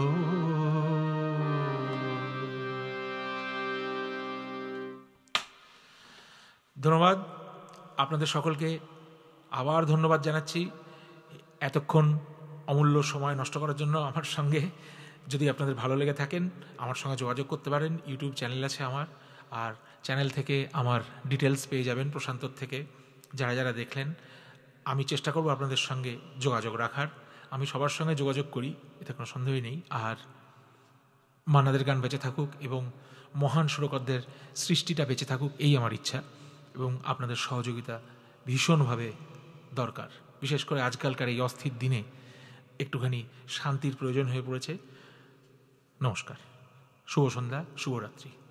Speaker 1: ধন্যবাদ আপনাদের সকলকে, আবার ধন্যবাদ জানাচ্ছি এতক্ষণ অমূল্য সময় নষ্ট করার জন্য আমার সঙ্গে। যদি আপনাদের ভালো লেগে থাকেন আমার সঙ্গে যোগাযোগ করতে পারেন, ইউটিউব চ্যানেল আছে আমার, আর চ্যানেল থেকে আমার ডিটেলস পেয়ে যাবেন প্রশান্তর থেকে। যারা যারা দেখলেন, আমি চেষ্টা করব আপনাদের সঙ্গে যোগাযোগ রাখার। আমি সবার সঙ্গে যোগাযোগ করি, এতে কোনো সন্দেহই নেই। আর মান্নাদের গান বেঁচে থাকুক এবং মহান সুরকারদের সৃষ্টিটা বেঁচে থাকুক, এই আমার ইচ্ছা। এবং আপনাদের সহযোগিতা ভীষণভাবে দরকার, বিশেষ করে আজকালকার এই অস্থির দিনে একটুখানি শান্তির প্রয়োজন হয়ে পড়েছে। নমস্কার, শুভ সন্ধ্যা, শুভরাত্রি।